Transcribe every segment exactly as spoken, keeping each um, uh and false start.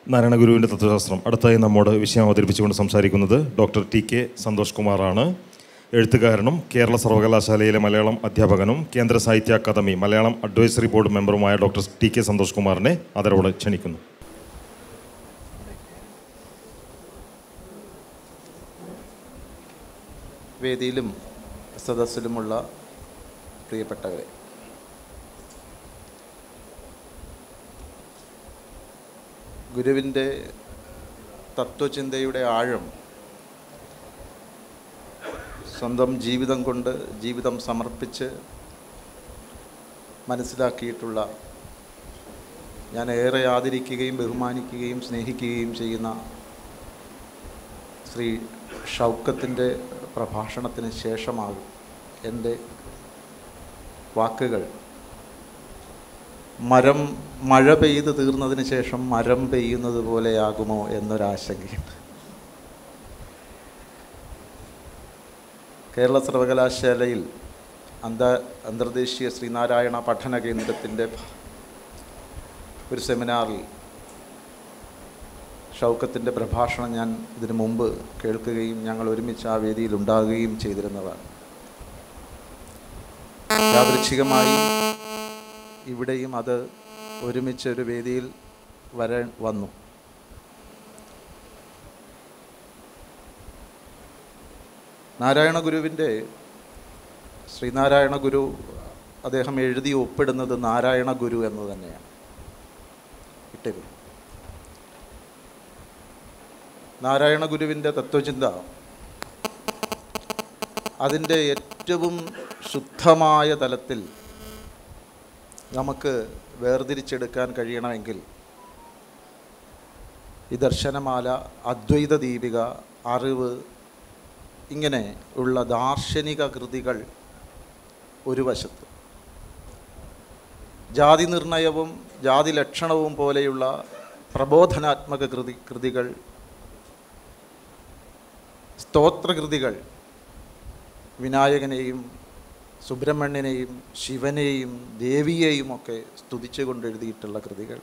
നാരായണ ഗുരുവിൻ്റെ തത്വശാസ്ത്രം. അടുത്തായി നമ്മോട് വിഷയം അവതരിപ്പിച്ചുകൊണ്ട് സംസാരിക്കുന്നത് ഡോക്ടർ ടി കെ സന്തോഷ് കുമാറാണ്. എഴുത്തുകാരനും കേരള സർവകലാശാലയിലെ മലയാളം അധ്യാപകനും കേന്ദ്ര സാഹിത്യ അക്കാദമി മലയാളം അഡ്വൈസറി ബോർഡ് മെമ്പറുമായ ഡോക്ടർ ടി കെ സന്തോഷ് കുമാറിനെ ആദരവോടെ ക്ഷണിക്കുന്നു. വേദിയിലും സദസ്സിലുമുള്ള പ്രിയപ്പെട്ടവരെ, ഗുരുവിൻ്റെ തത്വചിന്തയുടെ ആഴം സ്വന്തം ജീവിതം കൊണ്ട് ജീവിതം സമർപ്പിച്ച് മനസ്സിലാക്കിയിട്ടുള്ള, ഞാൻ ഏറെ ആദരിക്കുകയും ബഹുമാനിക്കുകയും സ്നേഹിക്കുകയും ചെയ്യുന്ന ശ്രീ ഷൗക്കത്തിൻ്റെ പ്രഭാഷണത്തിന് ശേഷമാകും എൻ്റെ വാക്കുകൾ മരം മഴ പെയ്ത് തീർന്നതിന് ശേഷം മരം പെയ്യുന്നത് പോലെയാകുമോ എന്നൊരാശങ്കയുണ്ട്. കേരള സർവകലാശാലയിൽ അന്ത അന്തർദേശീയ ശ്രീനാരായണ പഠന കേന്ദ്രത്തിൻ്റെ ഒരു സെമിനാറിൽ ഷൗക്കത്തിൻ്റെ പ്രഭാഷണം ഞാൻ ഇതിനു മുമ്പ് കേൾക്കുകയും ഞങ്ങൾ ഒരുമിച്ച് ആ വേദിയിൽ ഉണ്ടാകുകയും ചെയ്തിരുന്നതാണ്. യാദൃച്ഛികമായി ഇവിടെയും അത് ഒരുമിച്ചൊരു വേദിയിൽ വരാൻ വന്നു. നാരായണ ഗുരുവിൻ്റെ ശ്രീനാരായണ ഗുരു അദ്ദേഹം എഴുതി ഒപ്പിടുന്നത് നാരായണ ഗുരു എന്ന് തന്നെയാണ് ഇട്ടത്. നാരായണ ഗുരുവിൻ്റെ തത്വചിന്ത അതിൻ്റെ ഏറ്റവും ശുദ്ധമായ തലത്തിൽ നമുക്ക് വേർതിരിച്ചെടുക്കാൻ കഴിയണമെങ്കിൽ ഈ ദർശനമാല, അദ്വൈത ദീപിക, അറിവ്, ഇങ്ങനെ ഉള്ള ദാർശനിക കൃതികൾ ഒരു വശത്ത്, ജാതി നിർണയവും ജാതി ലക്ഷണവും പോലെയുള്ള പ്രബോധനാത്മക കൃതി കൃതികൾ സ്തോത്രകൃതികൾ, വിനായകനെയും സുബ്രഹ്മണ്യനെയും ശിവനെയും ദേവിയെയും ഒക്കെ സ്തുതിച്ചുകൊണ്ട് എഴുതിയിട്ടുള്ള കൃതികൾ,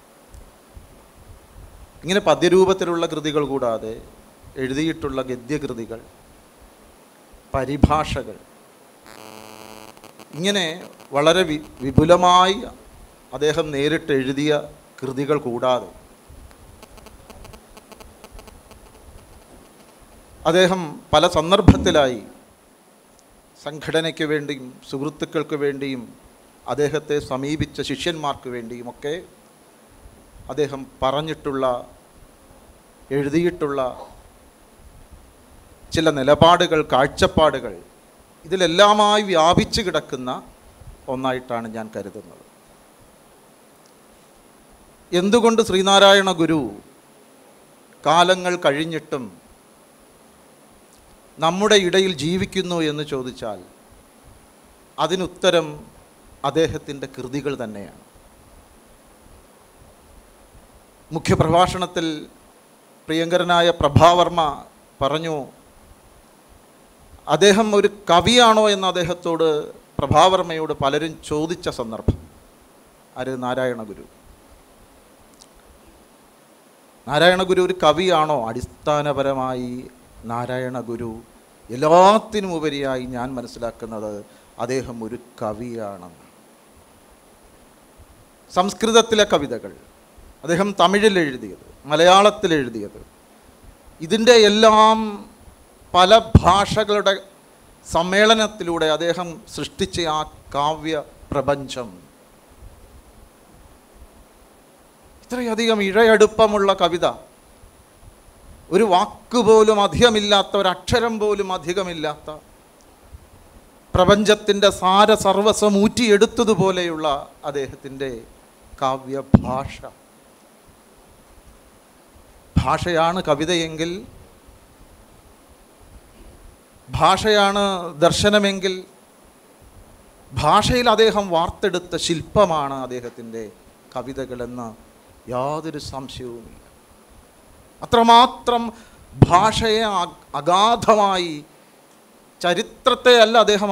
ഇങ്ങനെ പദ്യരൂപത്തിലുള്ള കൃതികൾ കൂടാതെ എഴുതിയിട്ടുള്ള ഗദ്യകൃതികൾ, പരിഭാഷകൾ, ഇങ്ങനെ വളരെ വി വിപുലമായി അദ്ദേഹം നേരിട്ട് എഴുതിയ കൃതികൾ കൂടാതെ അദ്ദേഹം പല സന്ദർഭത്തിലായി സംഘടനയ്ക്ക് വേണ്ടിയും സുഹൃത്തുക്കൾക്ക് വേണ്ടിയും അദ്ദേഹത്തെ സമീപിച്ച ശിഷ്യന്മാർക്ക് വേണ്ടിയുമൊക്കെ അദ്ദേഹം പറഞ്ഞിട്ടുള്ള, എഴുതിയിട്ടുള്ള ചില നിലപാടുകൾ, കാഴ്ചപ്പാടുകൾ ഇതിലെല്ലാമായി വ്യാപിച്ചു കിടക്കുന്ന ഒന്നായിട്ടാണ് ഞാൻ കരുതുന്നത്. എന്തുകൊണ്ട് ശ്രീനാരായണ ഗുരു കാലങ്ങൾ കഴിഞ്ഞിട്ടും നമ്മുടെ ഇടയിൽ ജീവിക്കുന്നു എന്ന് ചോദിച്ചാൽ അതിനുത്തരം അദ്ദേഹത്തിൻ്റെ കൃതികൾ തന്നെയാണ്. മുഖ്യപ്രഭാഷണത്തിൽ പ്രിയങ്കരനായ പ്രഭാവർമ്മ പറഞ്ഞു, അദ്ദേഹം ഒരു കവിയാണോ എന്ന് അദ്ദേഹത്തോട്, പ്രഭാവർമ്മയോട് പലരും ചോദിച്ച സന്ദർഭം. ആര്? നാരായണ ഗുരു. നാരായണ ഗുരു ഒരു കവിയാണോ? അടിസ്ഥാനപരമായി നാരായണ ഗുരു എല്ലാത്തിനും ഉപരിയായി ഞാൻ മനസ്സിലാക്കുന്നത് അദ്ദേഹം ഒരു കവിയാണെന്ന്. സംസ്കൃതത്തിലെ കവിതകൾ അദ്ദേഹം തമിഴിൽ എഴുതിയത്, മലയാളത്തിൽ എഴുതിയത്, ഇതിൻ്റെ എല്ലാം പല ഭാഷകളുടെ സമ്മേളനത്തിലൂടെ അദ്ദേഹം സൃഷ്ടിച്ച ആ കാവ്യ പ്രപഞ്ചം, ഇത്രയധികം ഇഴയടുപ്പമുള്ള കവിത, ഒരു വാക്കുപോലും അധികമില്ലാത്ത, ഒരക്ഷരം പോലും അധികമില്ലാത്ത, പ്രപഞ്ചത്തിൻ്റെ സാര സർവസ്വം ഊറ്റിയെടുത്തതുപോലെയുള്ള അദ്ദേഹത്തിൻ്റെ കാവ്യഭാഷ. ഭാഷയാണ് കവിതയെങ്കിൽ, ഭാഷയാണ് ദർശനമെങ്കിൽ, ഭാഷയിൽ അദ്ദേഹം വാർത്തെടുത്ത ശില്പമാണ് അദ്ദേഹത്തിൻ്റെ കവിതകളെന്ന് യാതൊരു സംശയവുമില്ല. അത്രമാത്രം ഭാഷയെ അഗാധമായി, ചരിത്രത്തെ അല്ല അദ്ദേഹം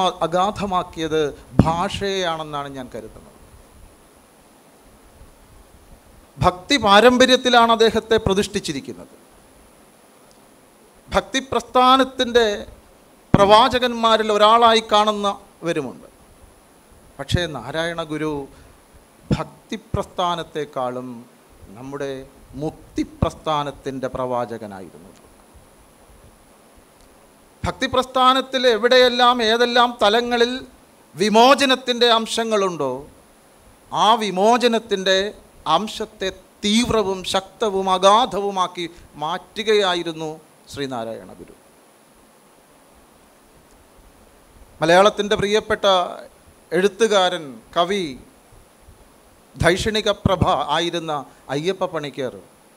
അഗാധമാക്കിയത്, ഭാഷയെയാണെന്നാണ് ഞാൻ കരുതുന്നത്. ഭക്തി പാരമ്പര്യത്തിലാണ് അദ്ദേഹത്തെ പ്രതിഷ്ഠിച്ചിരിക്കുന്നത്. ഭക്തി പ്രസ്ഥാനത്തിൻ്റെ പ്രവാചകന്മാരിൽ ഒരാളായി കാണുന്നവരുമുണ്ട്. പക്ഷേ നാരായണ ഗുരു ഭക്തി പ്രസ്ഥാനത്തെക്കാളും നമ്മുടെ മുക്തി പ്രസ്ഥാനത്തിൻ്റെ പ്രവാചകനായിരുന്നു. ഭക്തി പ്രസ്ഥാനത്തിൽ എവിടെയെല്ലാം ഏതെല്ലാം തലങ്ങളിൽ വിമോചനത്തിൻ്റെ അംശങ്ങളുണ്ടോ ആ വിമോചനത്തിൻ്റെ അംശത്തെ തീവ്രവും ശക്തവും അഗാധവുമാക്കി മാറ്റുകയായിരുന്നു ശ്രീനാരായണ ഗുരു. മലയാളത്തിൻ്റെ പ്രിയപ്പെട്ട എഴുത്തുകാരൻ, കവി, ധൈഷണിക പ്രഭ ആയിരുന്ന അയ്യപ്പ പണിക്കർ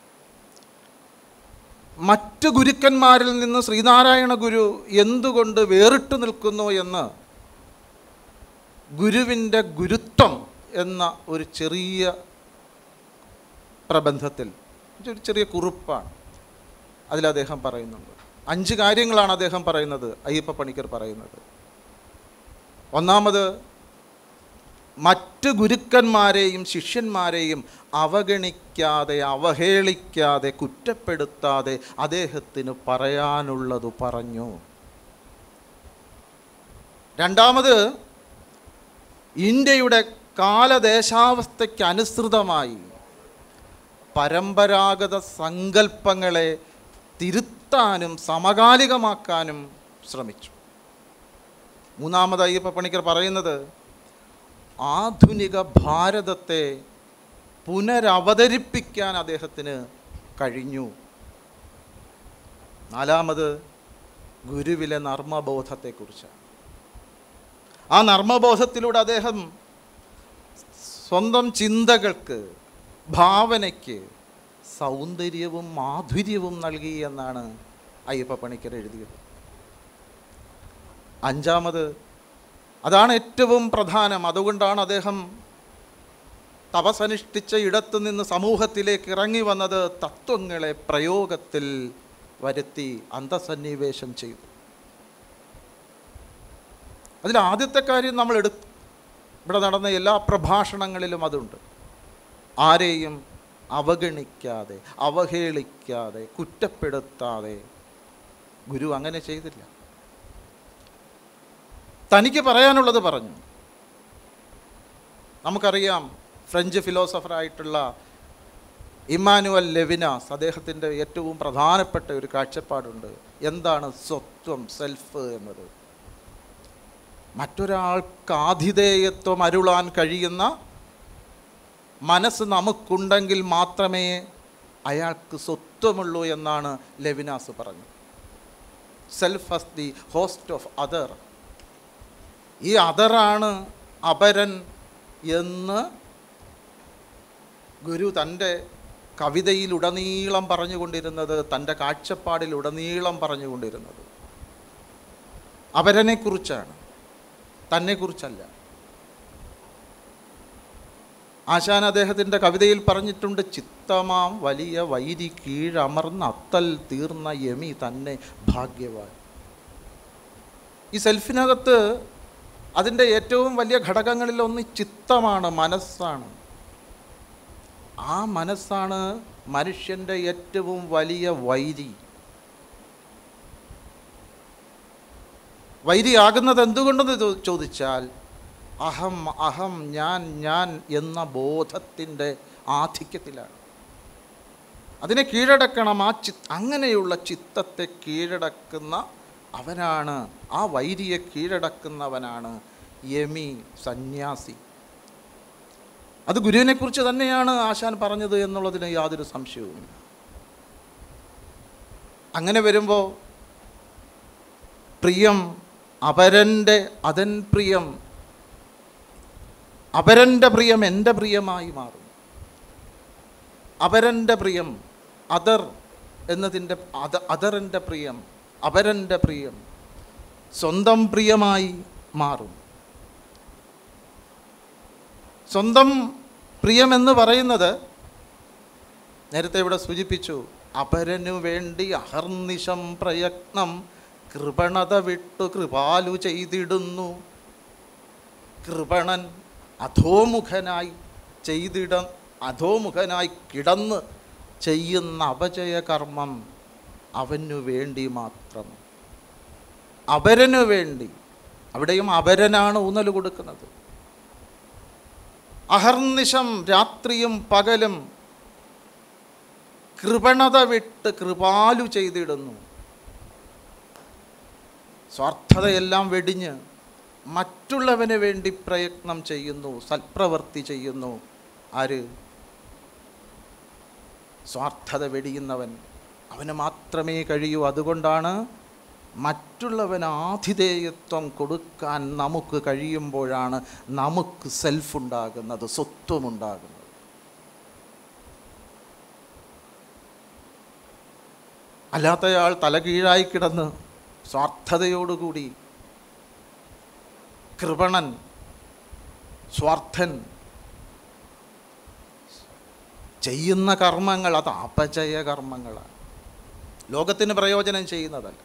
മറ്റു ഗുരുക്കന്മാരിൽ നിന്ന് ശ്രീനാരായണ ഗുരു എന്തുകൊണ്ട് വേറിട്ട് നിൽക്കുന്നു എന്ന് ഗുരുവിൻ്റെ ഗുരുത്വം എന്ന ഒരു ചെറിയ പ്രബന്ധത്തിൽ, ഒരു ചെറിയ കുറിപ്പാണ്, അതിൽ അദ്ദേഹം പറയുന്നുണ്ട്. അഞ്ച് കാര്യങ്ങളാണ് അദ്ദേഹം പറയുന്നത്, അയ്യപ്പ പണിക്കർ പറയുന്നത്. ഒന്നാമത്, മറ്റ് ഗുരുക്കന്മാരെയും ശിഷ്യന്മാരെയും അവഗണിക്കാതെ, അവഹേളിക്കാതെ, കുറ്റപ്പെടുത്താതെ അദ്ദേഹത്തിന് പറയാനുള്ളത് പറഞ്ഞു. രണ്ടാമത്, ഇന്ത്യയുടെ കാലദേശാവസ്ഥയ്ക്ക് അനുസൃതമായി പരമ്പരാഗത സങ്കല്പങ്ങളെ തിരുത്താനും സമകാലികമാക്കാനും ശ്രമിച്ചു. മൂന്നാമത് അയ്യപ്പ പണിക്കർ പറയുന്നത്, ആധുനിക ഭാരതത്തെ പുനരവതരിപ്പിക്കാൻ അദ്ദേഹത്തിന് കഴിഞ്ഞു. നാലാമത്, ഗുരുവിലെ നർമ്മബോധത്തെക്കുറിച്ചാണ്. ആ നർമ്മബോധത്തിലൂടെ അദ്ദേഹം സ്വന്തം ചിന്തകൾക്ക്, ഭാവനയ്ക്ക് സൗന്ദര്യവും മാധുര്യവും നൽകി എന്നാണ് അയ്യപ്പ പണിക്കർ എഴുതിയത്. അഞ്ചാമത്, അതാണ് ഏറ്റവും പ്രധാനം, അതുകൊണ്ടാണ് അദ്ദേഹം തപസനുഷ്ഠിച്ച ഇടത്തു നിന്ന് സമൂഹത്തിലേക്ക് ഇറങ്ങി വന്നത്, തത്വങ്ങളെ പ്രയോഗത്തിൽ വരുത്തി അന്തസന്നിവേശം ചെയ്തു. അതിൽ ആദ്യത്തെ കാര്യം നമ്മൾ എടു ഇവിടെ നടന്ന എല്ലാ പ്രഭാഷണങ്ങളിലും അതുണ്ട്. ആരെയും അവഗണിക്കാതെ, അവഹേളിക്കാതെ, കുറ്റപ്പെടുത്താതെ ഗുരു അങ്ങനെ ചെയ്തില്ല. തനിക്ക് പറയാനുള്ളത് പറഞ്ഞു. നമുക്കറിയാം, ഫ്രഞ്ച് ഫിലോസഫറായിട്ടുള്ള ഇമ്മാനുവൽ ലെവിനാസ്, അദ്ദേഹത്തിൻ്റെ ഏറ്റവും പ്രധാനപ്പെട്ട ഒരു കാഴ്ചപ്പാടുണ്ട്. എന്താണ് സ്വത്വം, സെൽഫ് എന്നത്? മറ്റൊരാൾക്ക് ആതിഥേയത്വം അരുളാൻ കഴിയുന്ന മനസ്സ് നമുക്കുണ്ടെങ്കിൽ മാത്രമേ അയാൾക്ക് സ്വത്വമുള്ളൂ എന്നാണ് ലെവിനാസ് പറഞ്ഞത്. Self as the host of other. ഈ അതറാണ് അപരൻ എന്ന് ഗുരു തൻ്റെ കവിതയിലുടനീളം പറഞ്ഞുകൊണ്ടിരുന്നത്, തൻ്റെ കാഴ്ചപ്പാടിലുടനീളം പറഞ്ഞുകൊണ്ടിരുന്നത് അപരനെക്കുറിച്ചാണ്, തന്നെക്കുറിച്ചല്ല. ആശാൻ അദ്ദേഹത്തിൻ്റെ കവിതയിൽ പറഞ്ഞിട്ടുണ്ട്, ചിത്തമാം വലിയ വൈരി കീഴമർന്ന അത്തൽ തീർന്ന യമി തന്നെ ഭാഗ്യവാൻ. ഈ സെൽഫിനകത്ത് അതിൻ്റെ ഏറ്റവും വലിയ ഘടകങ്ങളിലൊന്ന് ചിത്തമാണ്, മനസ്സാണ്. ആ മനസ്സാണ് മനുഷ്യൻ്റെ ഏറ്റവും വലിയ വൈരി. വൈരിയാകുന്നത് എന്തുകൊണ്ടെന്ന് ചോദിച്ചാൽ, അഹം അഹം ഞാൻ ഞാൻ എന്ന ബോധത്തിൻ്റെ ആധിക്യത്തിലാണ്. അതിനെ കീഴടക്കണം. ആ ചി അങ്ങനെയുള്ള ചിത്തത്തെ കീഴടക്കുന്ന അവനാണ്, ആ വൈരിയെ കീഴടക്കുന്നവനാണ് യമി, സന്യാസി. അത് ഗുരുവിനെക്കുറിച്ച് തന്നെയാണ് ആശാൻ പറഞ്ഞത് എന്നുള്ളതിന് യാതൊരു സംശയവുമില്ല. അങ്ങനെ വരുമ്പോൾ പ്രിയം അപരൻ്റെ, അതൻ പ്രിയം, അപരൻ്റെ പ്രിയം എൻ്റെ പ്രിയമായി മാറും. അപരൻ്റെ പ്രിയം, അതർ എന്നതിൻ്റെ അത അതറിൻ്റെ പ്രിയം, അപരൻ്റെ പ്രിയം സ്വന്തം പ്രിയമായി മാറും. സ്വന്തം പ്രിയമെന്ന് പറയുന്നത് നേരത്തെ ഇവിടെ സൂചിപ്പിച്ചു, അപരനു വേണ്ടി അഹർനിശം പ്രയത്നം കൃപണത വിട്ടു കൃപാലു ചെയ്തിടുന്നു. കൃപണൻ അധോമുഖനായി ചെയ്തിട അധോമുഖനായി കിടന്ന് ചെയ്യുന്ന അപചയകർമ്മം അവനു വേണ്ടി മാത്രം, അപരനു വേണ്ടി. അവിടെയും അപരനാണ് ഊന്നൽ കൊടുക്കുന്നത്. അഹർനിശം രാത്രിയും പകലും കൃപണത വിട്ട് കൃപാലു ചെയ്തിടുന്നു. സ്വാർത്ഥതയെല്ലാം വെടിഞ്ഞ് മറ്റുള്ളവന് വേണ്ടി പ്രയത്നം ചെയ്യുന്നു, സൽപ്രവൃത്തി ചെയ്യുന്നു. ആര്? സ്വാർത്ഥത വെടിയുന്നവൻ. അവന് മാത്രമേ കഴിയൂ. അതുകൊണ്ടാണ് മറ്റുള്ളവന് ആതിഥേയത്വം കൊടുക്കാൻ നമുക്ക് കഴിയുമ്പോഴാണ് നമുക്ക് സെൽഫ് ഉണ്ടാകുന്നത്, സ്വത്വമുണ്ടാകുന്നത്. അല്ലാത്തയാൾ തലകീഴായി കിടന്ന് സ്വാർത്ഥതയോടുകൂടി കൃപണൻ, സ്വാർത്ഥൻ ചെയ്യുന്ന കർമ്മങ്ങൾ അത് അപചയ കർമ്മങ്ങളാണ്, ലോകത്തിന് പ്രയോജനം ചെയ്യുന്നതല്ല.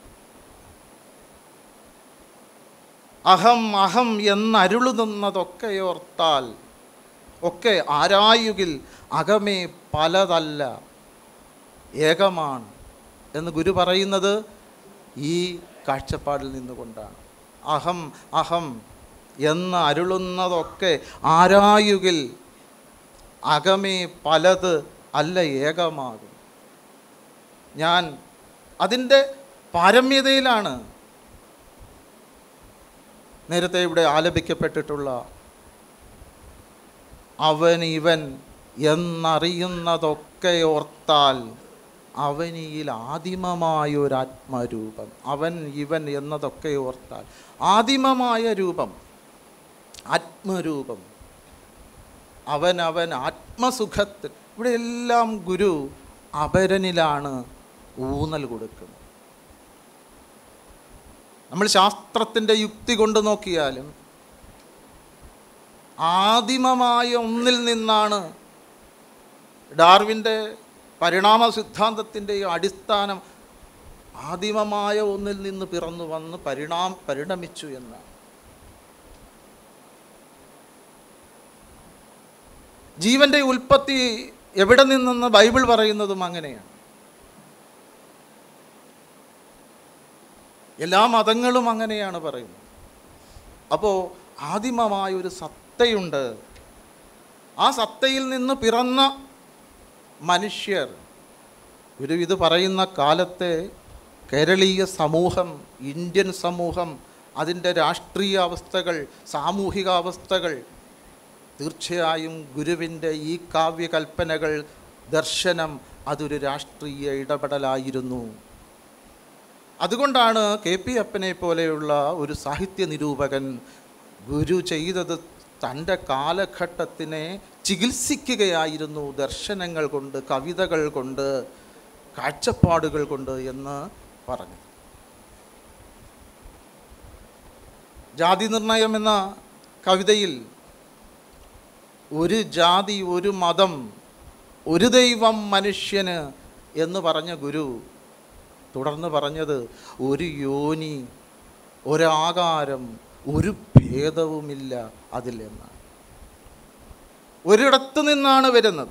അഹം അഹം എന്നരുളുന്നതൊക്കെയോർത്താൽ ഒക്കെ ആരായുകിൽ അകമേ പലതല്ല ഏകമാണ് എന്ന് ഗുരു പറയുന്നത് ഈ കാഴ്ചപ്പാടിൽ നിന്നുകൊണ്ടാണ്. അഹം അഹം എന്ന് അരുളുന്നതൊക്കെ ആരായുകിൽ അകമേ പലത് അല്ല ഏകമാകും. ഞാൻ അതിൻ്റെ പാരമ്യതയിലാണ് നേരത്തെ ഇവിടെ ആലപിക്കപ്പെട്ടിട്ടുള്ള അവൻ ഇവൻ എന്നറിയുന്നതൊക്കെ ഓർത്താൽ അവനിയിൽ ആദിമമായൊരാത്മരൂപം. അവൻ ഇവൻ എന്നതൊക്കെ ഓർത്താൽ ആദിമമായ രൂപം, ആത്മരൂപം, അവൻ അവൻ ആത്മസുഖത്തിൽ. ഇവിടെ എല്ലാം ഗുരു അപരനിലാണ് ഊന്നൽ കൊടുക്കുന്നത്. നമ്മൾ ശാസ്ത്രത്തിൻ്റെ യുക്തി കൊണ്ട് നോക്കിയാലും ആദിമമായ ഒന്നിൽ നിന്നാണ് ഡാർവിൻ്റെ പരിണാമ സിദ്ധാന്തത്തിൻ്റെ അടിസ്ഥാനം. ആദിമമായ ഒന്നിൽ നിന്ന് പിറന്നു വന്ന് പരിണാം പരിണമിച്ചു എന്നാണ്. ജീവൻ്റെ ഉൽപ്പത്തി എവിടെ നിന്നെന്ന് ബൈബിൾ പറയുന്നതും അങ്ങനെയാണ്. എല്ലാ മതങ്ങളും അങ്ങനെയാണ് പറയുന്നത്. അപ്പോൾ ആദിമമായൊരു സത്തയുണ്ട്. ആ സത്തയിൽ നിന്ന് പിറന്ന മനുഷ്യർ. ഒരു ഇത് പറയുന്ന കാലത്തെ കേരളീയ സമൂഹം, ഇന്ത്യൻ സമൂഹം, അതിൻ്റെ രാഷ്ട്രീയ അവസ്ഥകൾ, സാമൂഹിക അവസ്ഥകൾ, തീർച്ചയായും ഗുരുവിൻ്റെ ഈ കാവ്യകൽപ്പനകൾ, ദർശനം അതൊരു രാഷ്ട്രീയ ഇടപെടലായിരുന്നു. അതുകൊണ്ടാണ് കെ പി അപ്പനെ പോലെയുള്ള ഒരു സാഹിത്യ നിരൂപകൻ ഗുരു ചെയ്തത് തൻ്റെ കാലഘട്ടത്തിനെ ചികിത്സിക്കുകയായിരുന്നു ദർശനങ്ങൾ കൊണ്ട്, കവിതകൾ കൊണ്ട്, കാഴ്ചപ്പാടുകൾ കൊണ്ട് എന്ന് പറഞ്ഞു. ജാതി നിർണയം എന്ന കവിതയിൽ ഒരു ജാതി, ഒരു മതം, ഒരു ദൈവം മനുഷ്യന് എന്ന് പറഞ്ഞ ഗുരു തുടർന്ന് പറഞ്ഞത് ഒരു യോനി, ഒരാകാരം, ഒരു ഭേദവുമില്ല അതിൽ എന്നാണ്. ഒരിടത്തു നിന്നാണ് വരുന്നത്.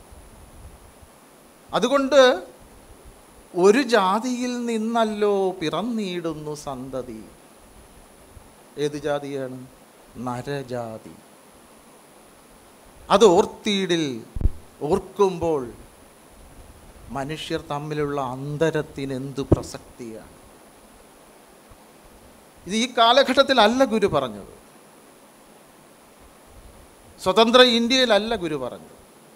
അതുകൊണ്ട് ഒരു ജാതിയിൽ നിന്നല്ലോ പിറന്നിടുന്നു സന്തതി. ഏത് ജാതിയാണ്? നരജാതി. അത് ഓർത്തിയിടിൽ, ഓർക്കുമ്പോൾ മനുഷ്യർ തമ്മിലുള്ള അന്തരത്തിന് എന്തു പ്രസക്തിയാണ്. ഇത് ഈ കാലഘട്ടത്തിലല്ല ഗുരു പറഞ്ഞത്, സ്വതന്ത്ര ഇന്ത്യയിലല്ല ഗുരു പറഞ്ഞത്.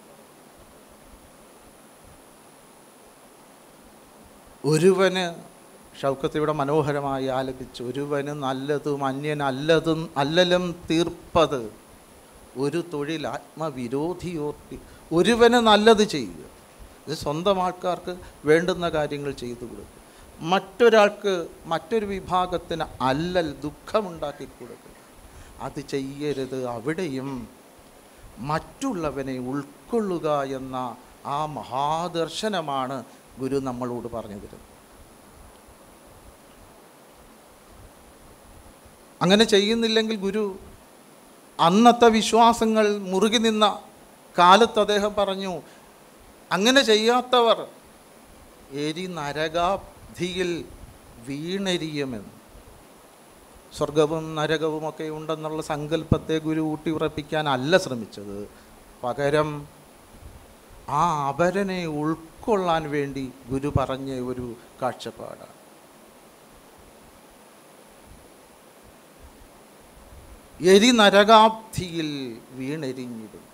ഒരുവന്, ഷൗക്കത്ത് ഇവിടെ മനോഹരമായി ആലപിച്ചു, ഒരുവന് നല്ലതും അന്യനല്ലതും അല്ലലും തീർപ്പത് ഒരു തൊഴിൽ ആത്മവിരോധിയോർത്തി. ഒരുവന് നല്ലത് ചെയ്യുക, ഇത് സ്വന്തം ആൾക്കാർക്ക് വേണ്ടുന്ന കാര്യങ്ങൾ ചെയ്തു കൊടുക്കുക. മറ്റൊരാൾക്ക്, മറ്റൊരു വിഭാഗത്തിന് അല്ലൽ, ദുഃഖമുണ്ടാക്കി കൊടുക്കുക, അത് ചെയ്യരുത്. അവിടെയും മറ്റുള്ളവനെ ഉൾക്കൊള്ളുക എന്ന ആ മഹാദർശനമാണ് ഗുരു നമ്മളോട് പറഞ്ഞു തരുന്നത്. അങ്ങനെ ചെയ്യുന്നില്ലെങ്കിൽ ഗുരു അന്നത്തെ വിശ്വാസങ്ങൾ മുറുകി നിന്ന കാലത്ത് അദ്ദേഹം പറഞ്ഞു, അങ്ങനെ ചെയ്യാത്തവർ എരി നരകാബ്ധിയിൽ വീണെരിയുമെന്ന്. സ്വർഗവും നരകവുമൊക്കെ ഉണ്ടെന്നുള്ള സങ്കല്പത്തെ ഗുരു ഊട്ടി ഉറപ്പിക്കാനല്ല ശ്രമിച്ചത്, പകരം ആ അപരനെ ഉൾക്കൊള്ളാൻ വേണ്ടി ഗുരു പറഞ്ഞ ഒരു കാഴ്ചപ്പാടാണ്. എരി നരകാബ്ധിയിൽ വീണെരിഞ്ഞിടും.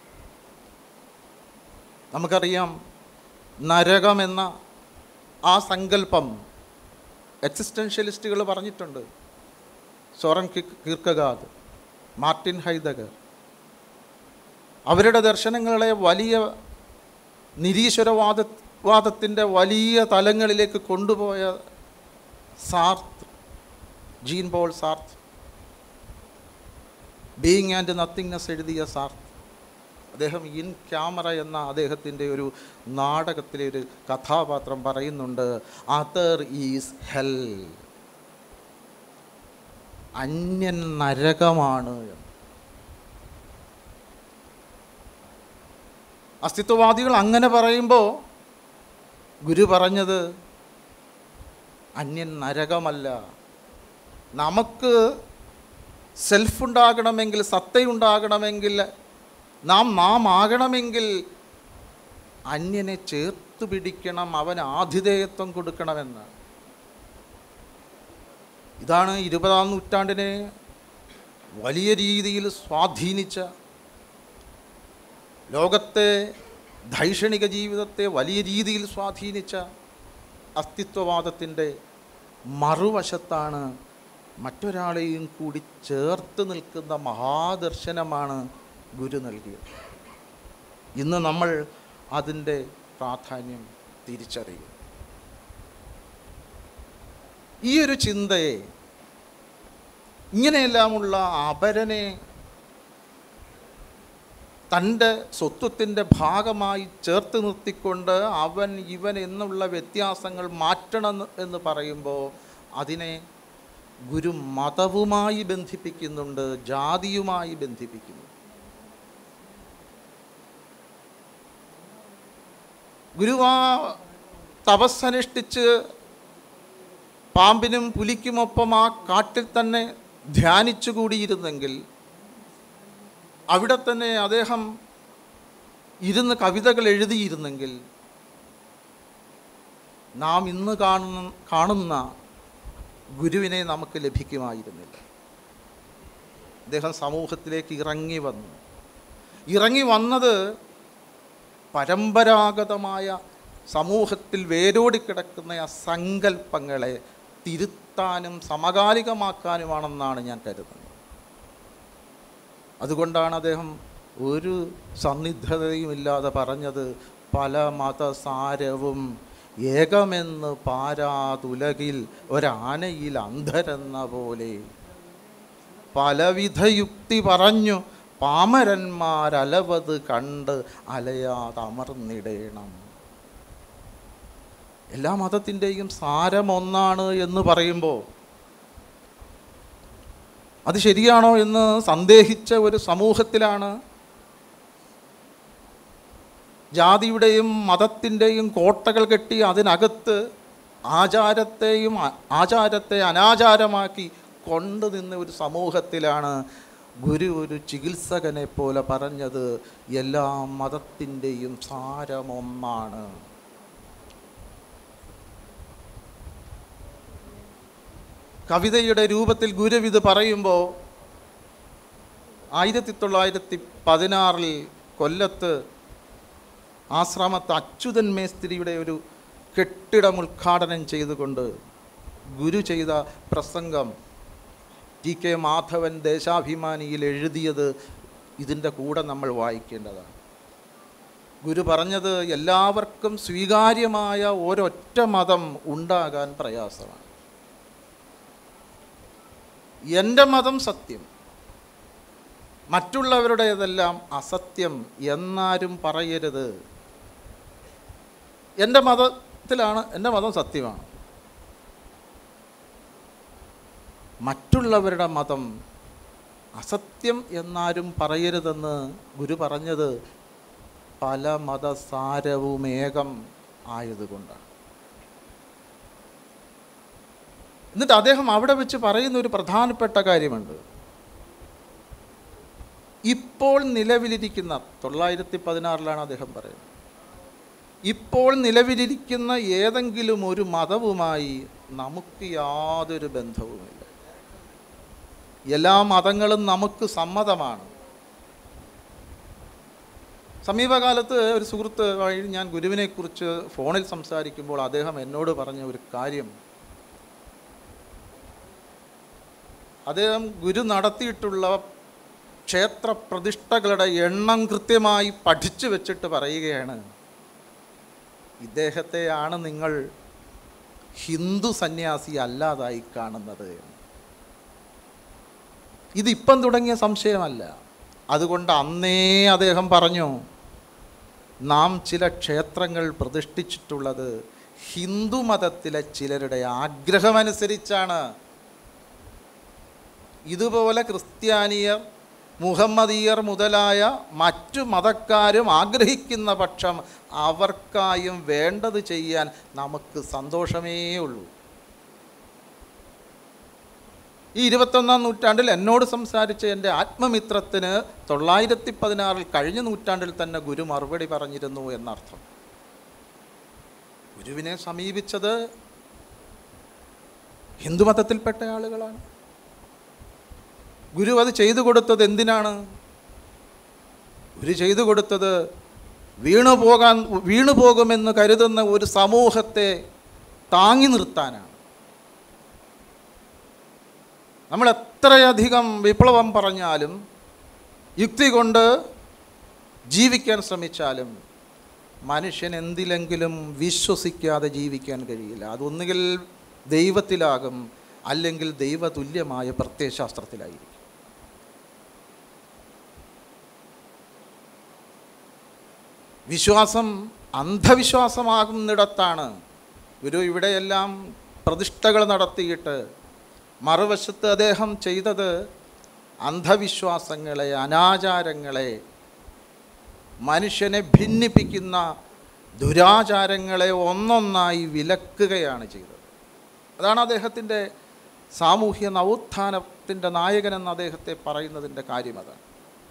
നമുക്കറിയാം, നരകമെന്ന ആ സങ്കല്പം എക്സിസ്റ്റൻഷ്യലിസ്റ്റുകൾ പറഞ്ഞിട്ടുണ്ട്. സോറൻ കീർക്കഗാഡ്, മാർട്ടിൻ ഹൈദഗർ, അവരുടെ ദർശനങ്ങളെ വലിയ നിരീശ്വരവാദ വാദത്തിൻ്റെ വലിയ തലങ്ങളിലേക്ക് കൊണ്ടുപോയ Sartre, Jean Paul Sartre, being and nothingness എഴുതിയ സാർത്ത്, അദ്ദേഹം ഇൻ ക്യാമറ എന്ന അദ്ദേഹത്തിൻ്റെ ഒരു നാടകത്തിലെ ഒരു കഥാപാത്രം പറയുന്നുണ്ട്, അതർ ഈസ് ഹെൽ, അന്യൻ നരകമാണ്. അസ്തിത്വവാദികൾ അങ്ങനെ പറയുമ്പോൾ ഗുരു പറഞ്ഞത് അന്യൻ നരകമല്ല. നമുക്ക് സെൽഫ് ഉണ്ടാകണമെങ്കിൽ, സത്തയുണ്ടാകണമെങ്കിൽ, നാം നാം ആകണമെങ്കിൽ അന്യനെ ചേർത്ത് പിടിക്കണം, അവന് ആതിഥേയത്വം കൊടുക്കണമെന്ന്. ഇതാണ് ഇരുപതാം നൂറ്റാണ്ടിനെ വലിയ രീതിയിൽ സ്വാധീനിച്ച, ലോകത്തെ ധൈഷണിക ജീവിതത്തെ വലിയ രീതിയിൽ സ്വാധീനിച്ച അസ്തിത്വവാദത്തിൻ്റെ മറുവശത്താണ് മറ്റൊരാളെയും കൂടി ചേർത്ത് നിൽക്കുന്ന മഹാദർശനമാണ് ഗുരു നൽകിയത്. ഇന്ന് നമ്മൾ അതിൻ്റെ പ്രാധാന്യം തിരിച്ചറിയും. ഈ ഒരു ചിന്തയെ, ഇങ്ങനെയെല്ലാമുള്ള അപരനെ തൻ്റെ സ്വത്വത്തിൻ്റെ ഭാഗമായി ചേർത്ത് നിർത്തിക്കൊണ്ട് അവൻ ഇവൻ എന്നുള്ള വ്യത്യാസങ്ങൾ മാറ്റണം എന്ന് പറയുമ്പോൾ അതിനെ ഗുരു മതവുമായി ബന്ധിപ്പിക്കുന്നുണ്ട്, ജാതിയുമായി ബന്ധിപ്പിക്കുന്നു. ഗുരു ആ തപസ്സനുഷ്ഠിച്ച് പാമ്പിനും പുലിക്കുമൊപ്പം ആ കാട്ടിൽ തന്നെ ധ്യാനിച്ചു കൂടിയിരുന്നെങ്കിൽ, അവിടെ തന്നെ അദ്ദേഹം ഇരുന്ന് കവിതകൾ എഴുതിയിരുന്നെങ്കിൽ, നാം ഇന്ന് കാണുന്ന കാണുന്ന ഗുരുവിനെ നമുക്ക് ലഭിക്കുമായിരുന്നില്ല. അദ്ദേഹം സമൂഹത്തിലേക്ക് ഇറങ്ങി വന്നു. ഇറങ്ങി വന്നത് പരമ്പരാഗതമായ സമൂഹത്തിൽ വേരോടിക്കിടക്കുന്ന ആ സങ്കല്പങ്ങളെ തിരുത്താനും സമകാലികമാക്കാനുമാണെന്നാണ് ഞാൻ കരുതുന്നത്. അതുകൊണ്ടാണ് അദ്ദേഹം ഒരു സന്നിഗ്ധതയുമില്ലാതെ പറഞ്ഞത്, പല മതസാരവും ഏകമെന്ന് പാരാതുലകിൽ ഒരാനയിൽ അന്ധരെന്ന പോലെ, പലവിധ യുക്തി പറഞ്ഞു പാമരന്മാരലവത് കണ്ട് അലയാതമർന്നിടേണം. എല്ലാ മതത്തിൻ്റെയും സാരമൊന്നാണ് എന്ന് പറയുമ്പോൾ അത് ശരിയാണോ എന്ന് സന്ദേഹിച്ച ഒരു സമൂഹത്തിലാണ് ജാതിയുടെയും മതത്തിൻ്റെയും കോട്ടകൾ കെട്ടി അതിനകത്ത് ആചാരത്തെയും ആചാരത്തെ അനാചാരമാക്കി കൊണ്ടു നിന്ന ഒരു സമൂഹത്തിലാണ് ഗുരു ഒരു ചികിത്സകനെ പോലെ പറഞ്ഞത്, എല്ലാ മതത്തിൻ്റെയും സാരമൊന്നാണ്. കവിതയുടെ രൂപത്തിൽ ഗുരു ഇത് പറയുമ്പോൾ ആയിരത്തി തൊള്ളായിരത്തി പതിനാറിൽ കൊല്ലത്ത് ആശ്രമത്ത് അച്യുതൻ മേസ്തിരിയുടെ ഒരു കെട്ടിടം ഉദ്ഘാടനം ചെയ്തുകൊണ്ട് ഗുരു ചെയ്ത പ്രസംഗം ടി കെ മാധവൻ ദേശാഭിമാനിയിൽ എഴുതിയത് ഇതിൻ്റെ കൂടെ നമ്മൾ വായിക്കേണ്ടതാണ്. ഗുരു പറഞ്ഞത്, എല്ലാവർക്കും സ്വീകാര്യമായ ഒരൊറ്റ മതം ഉണ്ടാകാൻ പ്രയാസമാണ്. എൻ്റെ മതം സത്യം, മറ്റുള്ളവരുടേതെല്ലാം അസത്യം എന്നാരും പറയരുത്. എൻ്റെ മതത്തിലാണ്, എൻ്റെ മതം സത്യമാണ്, മറ്റുള്ളവരുടെ മതം അസത്യം എന്നാരും പറയരുതെന്ന് ഗുരു പറഞ്ഞത് പല മതസാരവും ഏകം ആയതുകൊണ്ടാണ്. എന്നിട്ട് അദ്ദേഹം അവിടെ വെച്ച് പറയുന്ന ഒരു പ്രധാനപ്പെട്ട കാര്യമുണ്ട്. ഇപ്പോൾ നിലവിലിരിക്കുന്ന, തൊള്ളായിരത്തി പതിനാറിലാണ് അദ്ദേഹം പറയുന്നത്, ഇപ്പോൾ നിലവിലിരിക്കുന്ന ഏതെങ്കിലും ഒരു മതവുമായി നമുക്ക് യാതൊരു ബന്ധവുമില്ല. എല്ലാ മതങ്ങളും നമുക്ക് സമ്മതമാണ്. സമീപകാലത്ത് ഒരു സുഹൃത്ത് വഴി ഞാൻ ഗുരുവിനെക്കുറിച്ച് ഫോണിൽ സംസാരിക്കുമ്പോൾ അദ്ദേഹം എന്നോട് പറഞ്ഞ ഒരു കാര്യം, അദ്ദേഹം ഗുരു നടത്തിയിട്ടുള്ള ക്ഷേത്ര പ്രതിഷ്ഠകളുടെ എണ്ണം കൃത്യമായി പഠിച്ചു വെച്ചിട്ട് പറയുകയാണ്, ഇദ്ദേഹത്തെയാണ് നിങ്ങൾ ഹിന്ദു സന്യാസി അല്ലാതായി കാണുന്നത്. ഇതിപ്പം തുടങ്ങിയ സംശയമല്ല. അതുകൊണ്ട് അന്നേ അദ്ദേഹം പറഞ്ഞു, നാം ചില ക്ഷേത്രങ്ങൾ പ്രതിഷ്ഠിച്ചിട്ടുള്ളത് ഹിന്ദു മതത്തിലെ ചിലരുടെ ആഗ്രഹമനുസരിച്ചാണ്. ഇതുപോലെ ക്രിസ്ത്യാനിയർ, മുഹമ്മദീയർ മുതലായ മറ്റു മതക്കാരും ആഗ്രഹിക്കുന്ന പക്ഷം അവർക്കായും വേണ്ടത് ചെയ്യാൻ നമുക്ക് സന്തോഷമേ ഉള്ളൂ. ഈ ഇരുപത്തൊന്നാം നൂറ്റാണ്ടിൽ എന്നോട് സംസാരിച്ച എൻ്റെ ആത്മമിത്രത്തിന് തൊള്ളായിരത്തി പതിനാറിൽ കഴിഞ്ഞ നൂറ്റാണ്ടിൽ തന്നെ ഗുരു മറുപടി പറഞ്ഞിരുന്നു എന്നർത്ഥം. ഗുരുവിനെ സമീപിച്ചത് ഹിന്ദുമതത്തിൽപ്പെട്ട ആളുകളാണ്. ഗുരു അത് ചെയ്തു കൊടുത്തത് എന്തിനാണ്? ഗുരു ചെയ്തു കൊടുത്തത് വീണു പോകാൻ വീണു പോകുമെന്ന് കരുതുന്ന ഒരു സമൂഹത്തെ താങ്ങി നിർത്താനാണ്. നമ്മൾ എത്രയധികം വിപ്ലവം പറഞ്ഞാലും യുക്തി കൊണ്ട് ജീവിക്കാൻ ശ്രമിച്ചാലും മനുഷ്യൻ എന്തിലെങ്കിലും വിശ്വസിക്കാതെ ജീവിക്കാൻ കഴിയില്ല. അതൊന്നുകിൽ ദൈവത്തിലാകും, അല്ലെങ്കിൽ ദൈവതുല്യമായ പ്രത്യയശാസ്ത്രത്തിലായിരിക്കും. വിശ്വാസം അന്ധവിശ്വാസമാകുന്നിടത്താണ് ഗുരു ഇവിടെയെല്ലാം പ്രതിഷ്ഠകൾ നടത്തിയിട്ട് മറുവശത്ത് അദ്ദേഹം ചെയ്തത് അന്ധവിശ്വാസങ്ങളെ, അനാചാരങ്ങളെ, മനുഷ്യനെ ഭിന്നിപ്പിക്കുന്ന ദുരാചാരങ്ങളെ ഒന്നൊന്നായി വിലക്കുകയാണ് ചെയ്തത്. അതാണ് അദ്ദേഹത്തിൻ്റെ സാമൂഹ്യ നവോത്ഥാനത്തിൻ്റെ നായകനെന്ന് അദ്ദേഹത്തെ പറയുന്നതിൻ്റെ കാര്യം അതാണ്.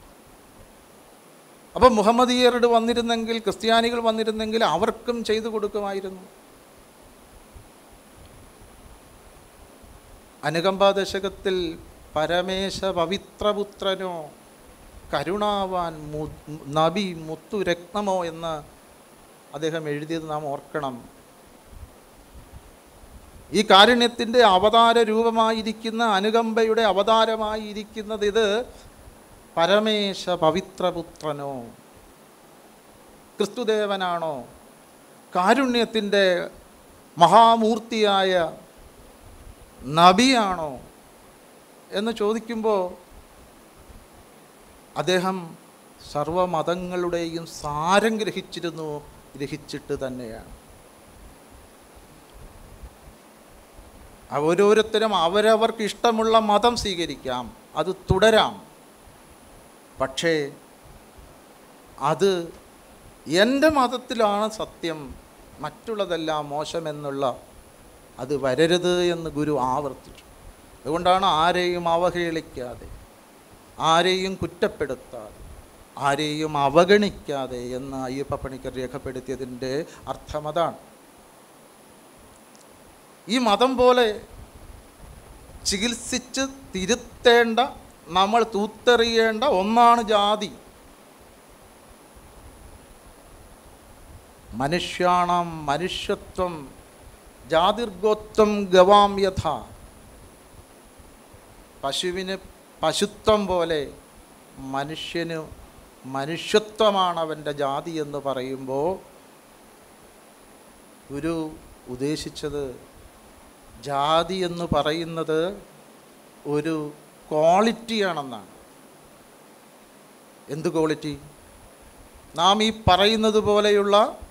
അപ്പം മുഹമ്മദീയരുടെ വന്നിരുന്നെങ്കിൽ, ക്രിസ്ത്യാനികൾ വന്നിരുന്നെങ്കിൽ അവർക്കും ചെയ്തു കൊടുക്കുമായിരുന്നു. അനുകമ്പാ ദശകത്തിൽ പരമേശ പവിത്രപുത്രനോ കരുണാവാൻ മു നബി മുത്തുരത്നമോ എന്ന് അദ്ദേഹം എഴുതിയത് നാം ഓർക്കണം. ഈ കാരുണ്യത്തിൻ്റെ അവതാര രൂപമായിരിക്കുന്ന, അനുകമ്പയുടെ അവതാരമായിരിക്കുന്നത് ഇത് പരമേശ പവിത്രപുത്രനോ, ക്രിസ്തുദേവനാണോ, കാരുണ്യത്തിൻ്റെ മഹാമൂർത്തിയായ നബിയാണോ എന്ന് ചോദിക്കുമ്പോൾ അദ്ദേഹം സർവമതങ്ങളുടെയും സാരം ഗ്രഹിച്ചിരുന്നു, ഗ്രഹിച്ചിട്ട് തന്നെയാണ്. ഓരോരുത്തരും അവരവർക്ക് ഇഷ്ടമുള്ള മതം സ്വീകരിക്കാം, അത് തുടരാം. പക്ഷേ അത് എൻ്റെ മതത്തിലാണ് സത്യം, മറ്റുള്ളതെല്ലാം മോശമെന്നുള്ള അത് വരരുത് എന്ന് ഗുരു ആവർത്തിച്ചു. അതുകൊണ്ടാണ് ആരെയും അവഹേളിക്കാതെ, ആരെയും കുറ്റപ്പെടുത്താതെ, ആരെയും അവഗണിക്കാതെ എന്ന് അയ്യപ്പ പണിക്കർ രേഖപ്പെടുത്തിയതിൻ്റെ അർത്ഥം അതാണ്. ഈ മതം പോലെ ചികിത്സിച്ച് തിരുത്തേണ്ട, നമ്മൾ തൂത്തെറിയേണ്ട ഒന്നാണ് ജാതി. മനുഷ്യാണം മനുഷ്യത്വം ജാതിർഗോത്വം ഗവാം യഥ. പശുവിന് പശുത്വം പോലെ മനുഷ്യന് മനുഷ്യത്വമാണ് അവൻ്റെ ജാതി എന്ന് പറയുമ്പോൾ ഗുരു ഉദ്ദേശിച്ചത് ജാതി എന്ന് പറയുന്നത് ഒരു ക്വാളിറ്റിയാണെന്നാണ്. എന്ത് ക്വാളിറ്റി? നാം ഈ പറയുന്നത് പോലെയുള്ള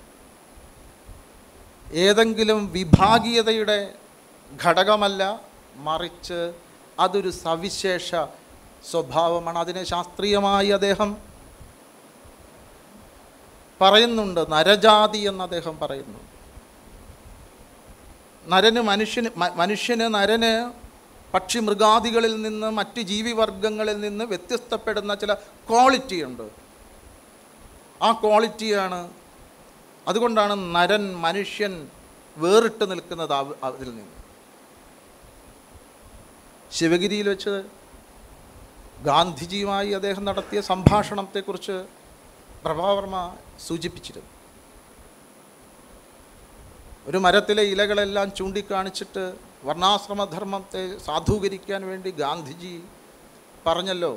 ഏതെങ്കിലും വിഭാഗീയതയുടെ ഘടകമല്ല, മറിച്ച് അതൊരു സവിശേഷ സ്വഭാവമാണ്. അതിനെ ശാസ്ത്രീയമായി അദ്ദേഹം പറയുന്നുണ്ട്, നരജാതി എന്ന് അദ്ദേഹം പറയുന്നു. നരന് മനുഷ്യന് മനുഷ്യന് നരന് പക്ഷി മൃഗാദികളിൽ നിന്ന് മറ്റ് ജീവിവർഗങ്ങളിൽ നിന്ന് വ്യത്യസ്തപ്പെടുന്ന ചില ക്വാളിറ്റി ഉണ്ട്. ആ ക്വാളിറ്റിയാണ്, അതുകൊണ്ടാണ് നരൻ മനുഷ്യൻ വേറിട്ട് നിൽക്കുന്നത് അതിൽ നിന്ന്. ശിവഗിരിയിൽ വെച്ച് ഗാന്ധിജിയുമായി അദ്ദേഹം നടത്തിയ സംഭാഷണത്തെക്കുറിച്ച് പ്രഭാവർമ്മ സൂചിപ്പിച്ചിരുന്നു. ഒരു മരത്തിലെ ഇലകളെല്ലാം ചൂണ്ടിക്കാണിച്ചിട്ട് വർണ്ണാശ്രമധർമ്മത്തെ സാധൂകരിക്കാൻ വേണ്ടി ഗാന്ധിജി പറഞ്ഞല്ലോ,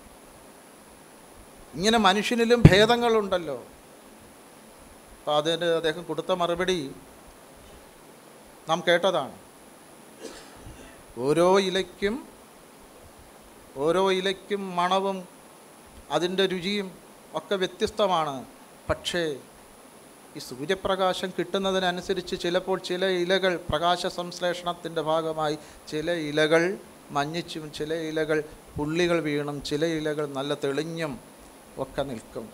ഇങ്ങനെ മനുഷ്യനിലും ഭേദങ്ങളുണ്ടല്ലോ. അപ്പം അതിന് അദ്ദേഹം കൊടുത്ത മറുപടി നാം കേട്ടതാണ്. ഓരോ ഇലയ്ക്കും ഓരോ ഇലയ്ക്കും മണവും അതിൻ്റെ രുചിയും ഒക്കെ വ്യത്യസ്തമാണ്. പക്ഷേ ഈ സൂര്യപ്രകാശം കിട്ടുന്നതിനനുസരിച്ച് ചിലപ്പോൾ ചില ഇലകൾ പ്രകാശ സംശ്ലേഷണത്തിൻ്റെ ഭാഗമായി ചില ഇലകൾ മഞ്ഞിച്ചും ചില ഇലകൾ പുള്ളികൾ വീണും ചില ഇലകൾ നല്ല തെളിഞ്ഞും ഒക്കെ നിൽക്കും.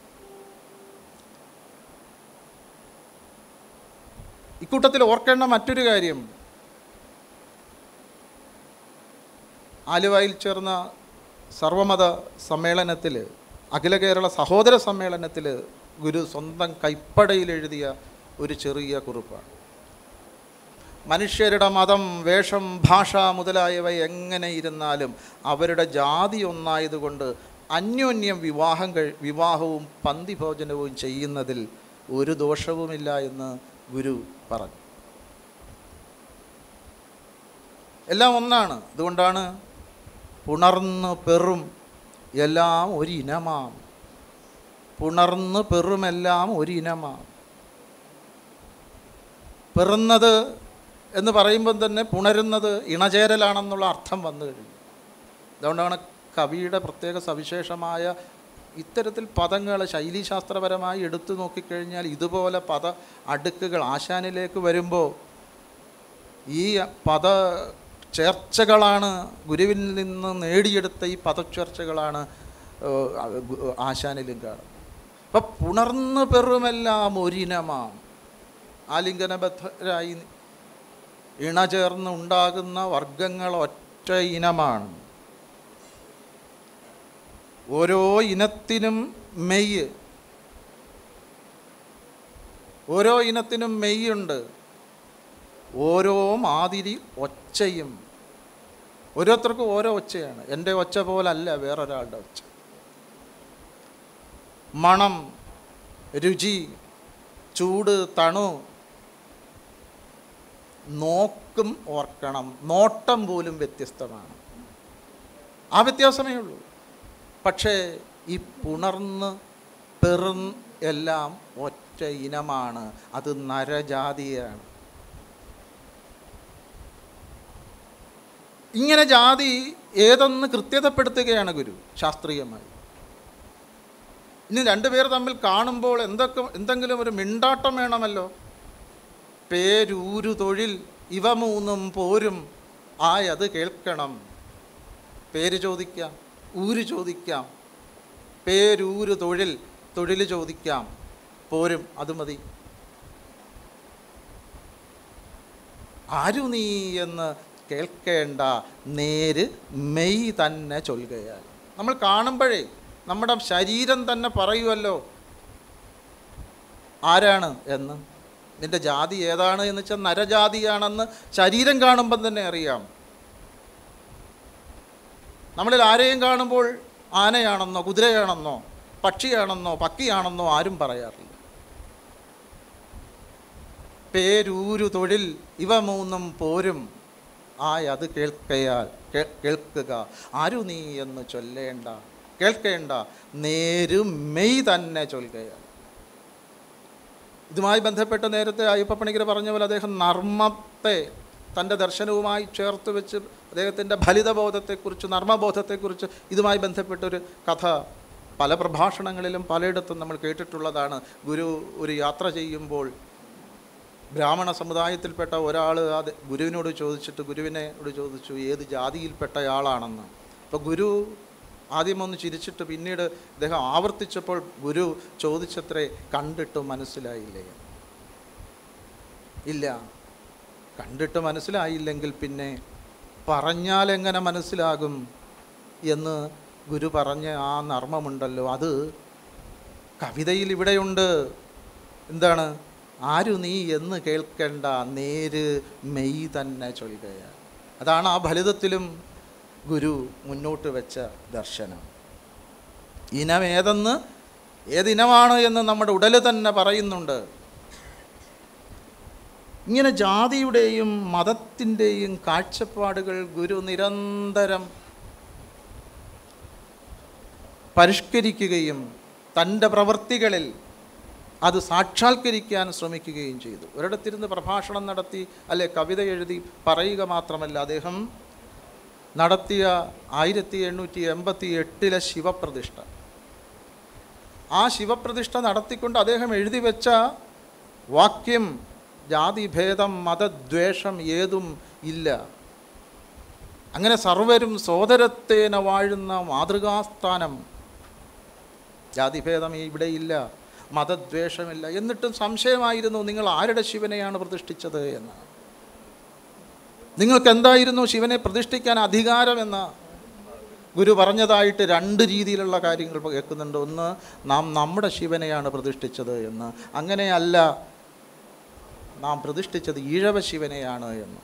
ഇക്കൂട്ടത്തിൽ ഓർക്കേണ്ട മറ്റൊരു കാര്യം, ആലുവയിൽ ചേർന്ന സർവമത സമ്മേളനത്തിൽ, അഖില കേരള സഹോദര സമ്മേളനത്തിൽ ഗുരു സ്വന്തം കൈപ്പടയിൽ എഴുതിയ ഒരു ചെറിയ കുറിപ്പാണ്. മനുഷ്യരുടെ മതം, വേഷം, ഭാഷ മുതലായവ എങ്ങനെ ഇരുന്നാലും അവരുടെ ജാതി ഒന്നായതുകൊണ്ട് അന്യോന്യം വിവാഹം കഴി വിവാഹവും പന്തിഭോജനവും ചെയ്യുന്നതിൽ ഒരു ദോഷവുമില്ല എന്ന് ഗുരു പറഞ്ഞു. എല്ലാം ഒന്നാണ്. അതുകൊണ്ടാണ് പുണർന്ന് പെറും എല്ലാം ഒരിനമാം, പുണർന്ന് പെറുമെല്ലാം ഒരിനമാം. പെറുന്നത് എന്ന് പറയുമ്പം തന്നെ പുണരുന്നത് ഇണചേരലാണെന്നുള്ള അർത്ഥം വന്നു കഴിഞ്ഞു. അതുകൊണ്ടാണ് കവിയുടെ പ്രത്യേക സവിശേഷമായ ഇത്തരത്തിൽ പദങ്ങൾ ശൈലീശാസ്ത്രപരമായി എടുത്തു നോക്കിക്കഴിഞ്ഞാൽ ഇതുപോലെ പദ അടുക്കുകൾ ആശാനിലേക്ക് വരുമ്പോൾ ഈ പദ ചേർച്ചകളാണ് ഗുരുവിൽ നിന്ന് നേടിയെടുത്ത ഈ പദച്ചേർച്ചകളാണ് ആശാനിലും കാണുന്നത്. അപ്പം പുണർന്ന് പെറുമെല്ലാം ഒരിനമാം, ആലിംഗനബദ്ധരായി ഇണചേർന്ന് ഉണ്ടാകുന്ന വർഗങ്ങൾ ഒറ്റ ഇനമാണ്. ഓരോ ഇനത്തിനും മെയ്യ്, ഓരോ ഇനത്തിനും മെയ്യുണ്ട്. ഓരോ മാതിരി ഒച്ചയും, ഓരോരുത്തർക്കും ഓരോ ഒച്ചയാണ്. എൻ്റെ ഒച്ച പോലല്ല വേറൊരാളുടെ ഒച്ച. മണം, രുചി, ചൂട്, തണു, നോക്കും ഓർക്കണം, നോട്ടം പോലും വ്യത്യസ്തമാണ്. ആ വ്യത്യാസമേ ഉള്ളൂ. പക്ഷേ ഈ പുണർന്ന് പെറും എല്ലാം ഒറ്റ ഇനമാണ്. അത് നരജാതിയാണ്. ഇങ്ങനെ ജാതി ഏതെന്ന് കൃത്യതപ്പെടുത്തുകയാണ് ഗുരു ശാസ്ത്രീയമായി. ഇനി രണ്ടുപേർ തമ്മിൽ കാണുമ്പോൾ എന്തൊക്കെ എന്തെങ്കിലും ഒരു മിണ്ടാട്ടം വേണമല്ലോ. പേരൂരു തൊഴിൽ ഇവ മൂന്നും പോരും ആയത് കേൾക്കണം. പേര് ചോദിക്കാം, ഊര് ചോദിക്കാം, പേരൂര് തൊഴിൽ, തൊഴിൽ ചോദിക്കാം, പോരും, അത് മതി. ആരു നീ എന്ന് കേൾക്കേണ്ട, നേര് മെയ് തന്നെ ചൊല്ലുകയാൽ. നമ്മൾ കാണുമ്പോഴേ നമ്മുടെ ശരീരം തന്നെ പറയുമല്ലോ ആരാണ് എന്ന്. നിൻ്റെ ജാതി ഏതാണ് എന്ന് വെച്ചാൽ നരജാതിയാണെന്ന് ശരീരം കാണുമ്പം തന്നെ അറിയാം. നമ്മളിൽ ആരെയും കാണുമ്പോൾ ആനയാണെന്നോ കുതിരയാണെന്നോ പക്ഷിയാണെന്നോ പക്കിയാണെന്നോ ആരും പറയാറില്ല. പേരൂരു തൊഴിൽ ഇവ മൂന്നും പോരും ആയ് അത് കേൾക്കയാൽ കേൾക്കുക. ആരു നീ എന്ന് ചൊല്ലേണ്ട, കേൾക്കേണ്ട, നേര് മെയ് തന്നെ ചൊല്ലുകയാൽ. ഇതുമായി ബന്ധപ്പെട്ട് നേരത്തെ അയ്യപ്പപ്പണിക്കർ പറഞ്ഞ പോലെ അദ്ദേഹം നർമ്മത്തെ തൻ്റെ ദർശനവുമായി ചേർത്ത് വെച്ച് അദ്ദേഹത്തിൻ്റെ ഫലിതബോധത്തെക്കുറിച്ച്, നർമ്മബോധത്തെക്കുറിച്ച് ഇതുമായി ബന്ധപ്പെട്ടൊരു കഥ പല പ്രഭാഷണങ്ങളിലും പലയിടത്തും നമ്മൾ കേട്ടിട്ടുള്ളതാണ്. ഗുരു ഒരു യാത്ര ചെയ്യുമ്പോൾ ബ്രാഹ്മണ സമുദായത്തിൽപ്പെട്ട ഒരാൾ അത് ഗുരുവിനോട് ചോദിച്ചിട്ട് ഗുരുവിനോട് ചോദിച്ചു ഏത് ജാതിയിൽപ്പെട്ടയാളാണെന്ന്. അപ്പോൾ ഗുരു ആദ്യം ഒന്ന് ചിരിച്ചിട്ട് പിന്നീട് അദ്ദേഹം ആവർത്തിച്ചപ്പോൾ ഗുരു ചോദിച്ചത്രേ, കണ്ടിട്ട് മനസ്സിലായില്ലേ? ഇല്ല. കണ്ടിട്ട് മനസ്സിലായില്ലെങ്കിൽ പിന്നെ പറഞ്ഞാൽ എങ്ങനെ മനസ്സിലാകും എന്ന് ഗുരു പറഞ്ഞ ആ നർമ്മമുണ്ടല്ലോ, അത് കവിതയിൽ ഇവിടെയുണ്ട്. എന്താണ്? ആരു നീ എന്ന് കേൾക്കേണ്ട, നേര് മെയ് തന്നെ ചൊല്ലുകയാണ്. അതാണ് ആ ഫലിതത്തിലും ഗുരു മുന്നോട്ട് വെച്ച ദർശനം. ഇനം ഏതെന്ന്, ഏതിനമാണ് എന്ന് നമ്മുടെ ഉടല് തന്നെ പറയുന്നുണ്ട്. ഇങ്ങനെ ജാതിയുടെയും മതത്തിൻ്റെയും കാഴ്ചപ്പാടുകൾ ഗുരു നിരന്തരം പരിഷ്കരിക്കുകയും തൻ്റെ പ്രവൃത്തികളിൽ അത് സാക്ഷാത്കരിക്കാൻ ശ്രമിക്കുകയും ചെയ്തു. ഒരിടത്തിരുന്ന് പ്രഭാഷണം നടത്തി അല്ലെ കവിത എഴുതി പറയുക മാത്രമല്ല, അദ്ദേഹം നടത്തിയ ആയിരത്തി എണ്ണൂറ്റി എൺപത്തി എട്ടിലെ ശിവപ്രതിഷ്ഠ, ആ ശിവപ്രതിഷ്ഠ നടത്തിക്കൊണ്ട് അദ്ദേഹം എഴുതി വെച്ച വാക്യം, ജാതിഭേദം മതദ്വേഷം ഏതും ഇല്ല, അങ്ങനെ സർവരും സോദരത്തേന വാഴുന്ന മാതൃകാസ്ഥാനം, ജാതിഭേദം ഇവിടെ ഇല്ല, മതദ്വേഷമില്ല. എന്നിട്ടും സംശയമായിരുന്നു, നിങ്ങൾ ആരുടെ ശിവനെയാണ് പ്രതിഷ്ഠിച്ചത് എന്ന്. നിങ്ങൾക്ക് എന്തായിരുന്നു ശിവനെ പ്രതിഷ്ഠിക്കാൻ അധികാരമെന്ന് ഗുരു പറഞ്ഞതായിട്ട് രണ്ട് രീതിയിലുള്ള കാര്യങ്ങൾ കേൾക്കുന്നുണ്ട്. ഒന്ന്, നാം നമ്മുടെ ശിവനെയാണ് പ്രതിഷ്ഠിച്ചത് എന്ന്. അങ്ങനെയല്ല, നാം പ്രതിഷ്ഠിച്ചത് ഈഴവ ശിവനെയാണ് എന്ന്.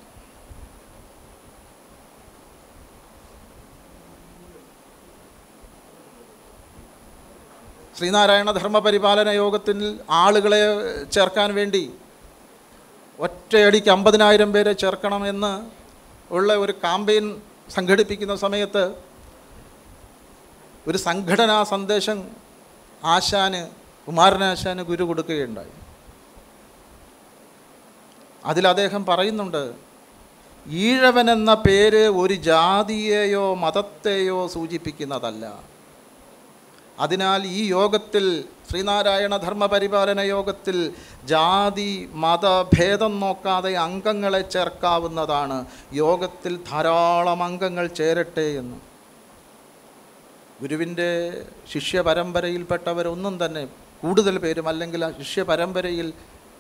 ശ്രീനാരായണ ധർമ്മപരിപാലന യോഗത്തിൽ ആളുകളെ ചേർക്കാൻ വേണ്ടി ഒറ്റയടിക്ക് അമ്പതിനായിരം പേരെ ചേർക്കണമെന്ന് ഉള്ള ഒരു കാമ്പയിൻ സംഘടിപ്പിക്കുന്ന സമയത്ത് ഒരു സംഘടനാ സന്ദേശം ആശാന്, കുമാരനാശാന് ഗുരു കൊടുക്കുകയുണ്ടായി. അതിൽ അദ്ദേഹം പറയുന്നുണ്ട്, ഈഴവൻ എന്ന പേര് ഒരു ജാതിയെയോ മതത്തെയോ സൂചിപ്പിക്കുന്നതല്ല. അതിനാൽ ഈ യോഗത്തിൽ, ശ്രീനാരായണ ധർമ്മപരിപാലന യോഗത്തിൽ ജാതി മതഭേദം നോക്കാതെ അംഗങ്ങളെ ചേർക്കാവുന്നതാണ്. യോഗത്തിൽ ധാരാളം അംഗങ്ങൾ ചേരട്ടെ എന്ന്. ഗുരുവിൻ്റെ ശിഷ്യ പരമ്പരയിൽപ്പെട്ടവരൊന്നും തന്നെ, കൂടുതൽ പേരും അല്ലെങ്കിൽ ആ ശിഷ്യ പരമ്പരയിൽ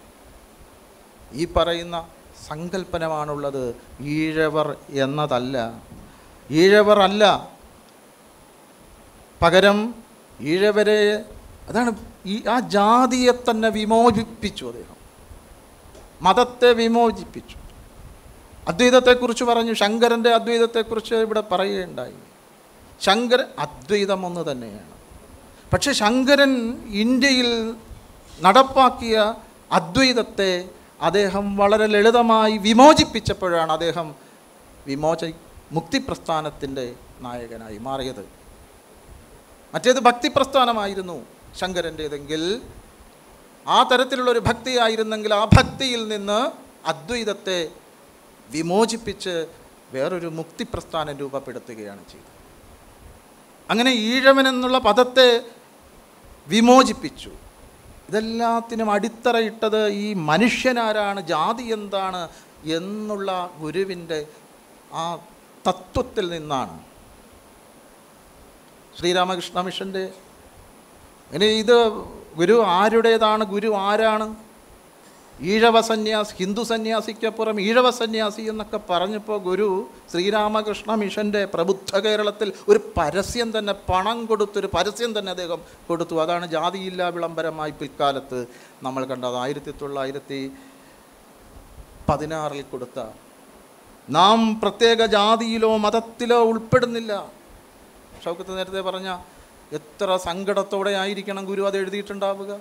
ഈ പറയുന്ന സങ്കല്പനമാണുള്ളത്. ഈഴവർ എന്നതല്ല, ഈഴവർ അല്ല, പകരം ഈഴവരെ, അതാണ് ഈ ആ ജാതിയെ തന്നെ വിമോചിപ്പിച്ചു അദ്ദേഹം, മതത്തെ വിമോചിപ്പിച്ചു. അദ്വൈതത്തെക്കുറിച്ച് പറഞ്ഞു, ശങ്കരൻ്റെ അദ്വൈതത്തെക്കുറിച്ച് ഇവിടെ പറയുകയുണ്ടായി. ശങ്കരൻ അദ്വൈതം ഒന്ന് തന്നെയാണ്, പക്ഷെ ശങ്കരൻ ഇന്ത്യയിൽ നടപ്പാക്കിയ അദ്വൈതത്തെ അദ്ദേഹം വളരെ ലളിതമായി വിമോചിപ്പിച്ചപ്പോഴാണ് അദ്ദേഹം വിമോച മുക്തിപ്രസ്ഥാനത്തിൻ്റെ നായകനായി മാറിയത്. മറ്റേത് ഭക്തിപ്രസ്ഥാനമായിരുന്നു ശങ്കരൻ്റേതെങ്കിൽ, ആ തരത്തിലുള്ളൊരു ഭക്തിയായിരുന്നെങ്കിൽ ആ ഭക്തിയിൽ നിന്ന് അദ്വൈതത്തെ വിമോചിപ്പിച്ച് വേറൊരു മുക്തിപ്രസ്ഥാനം രൂപപ്പെടുത്തുകയാണ് ചെയ്തത്. അങ്ങനെ ഈഴവൻ എന്നുള്ള പദത്തെ വിമോചിപ്പിച്ചു. ഇതെല്ലാത്തിനും അടിത്തറയിട്ടത് ഈ മനുഷ്യനാരാണ്, ജാതി എന്താണ് എന്നുള്ള ഗുരുവിൻ്റെ ആ തത്വത്തിൽ നിന്നാണ്. ശ്രീരാമകൃഷ്ണ മിഷൻ്റെ ഇനി ഇത് ഗുരു ആരുടേതാണ്, ഗുരു ആരാണ്? ഈഴവ സന്യാസി, ഹിന്ദു സന്യാസിക്കപ്പുറം ഈഴവ സന്യാസി എന്നൊക്കെ പറഞ്ഞപ്പോൾ ഗുരു ശ്രീരാമകൃഷ്ണ മിഷൻ്റെ പ്രബുദ്ധ കേരളത്തിൽ ഒരു പരസ്യം തന്നെ, പണം കൊടുത്തൊരു പരസ്യം തന്നെ അദ്ദേഹം കൊടുത്തു. അതാണ് ജാതിയില്ലാ വിളംബരമായി പിൽക്കാലത്ത് നമ്മൾ കണ്ടത്. ആയിരത്തി തൊള്ളായിരത്തി പതിനാറിൽ കൊടുത്ത, നാം പ്രത്യേക ജാതിയിലോ മതത്തിലോ ഉൾപ്പെടുന്നില്ല. ഷൗക്കത്ത് നേരത്തെ പറഞ്ഞ എത്ര സങ്കടത്തോടെ ആയിരിക്കണം ഗുരു അത് എഴുതിയിട്ടുണ്ടാവുക.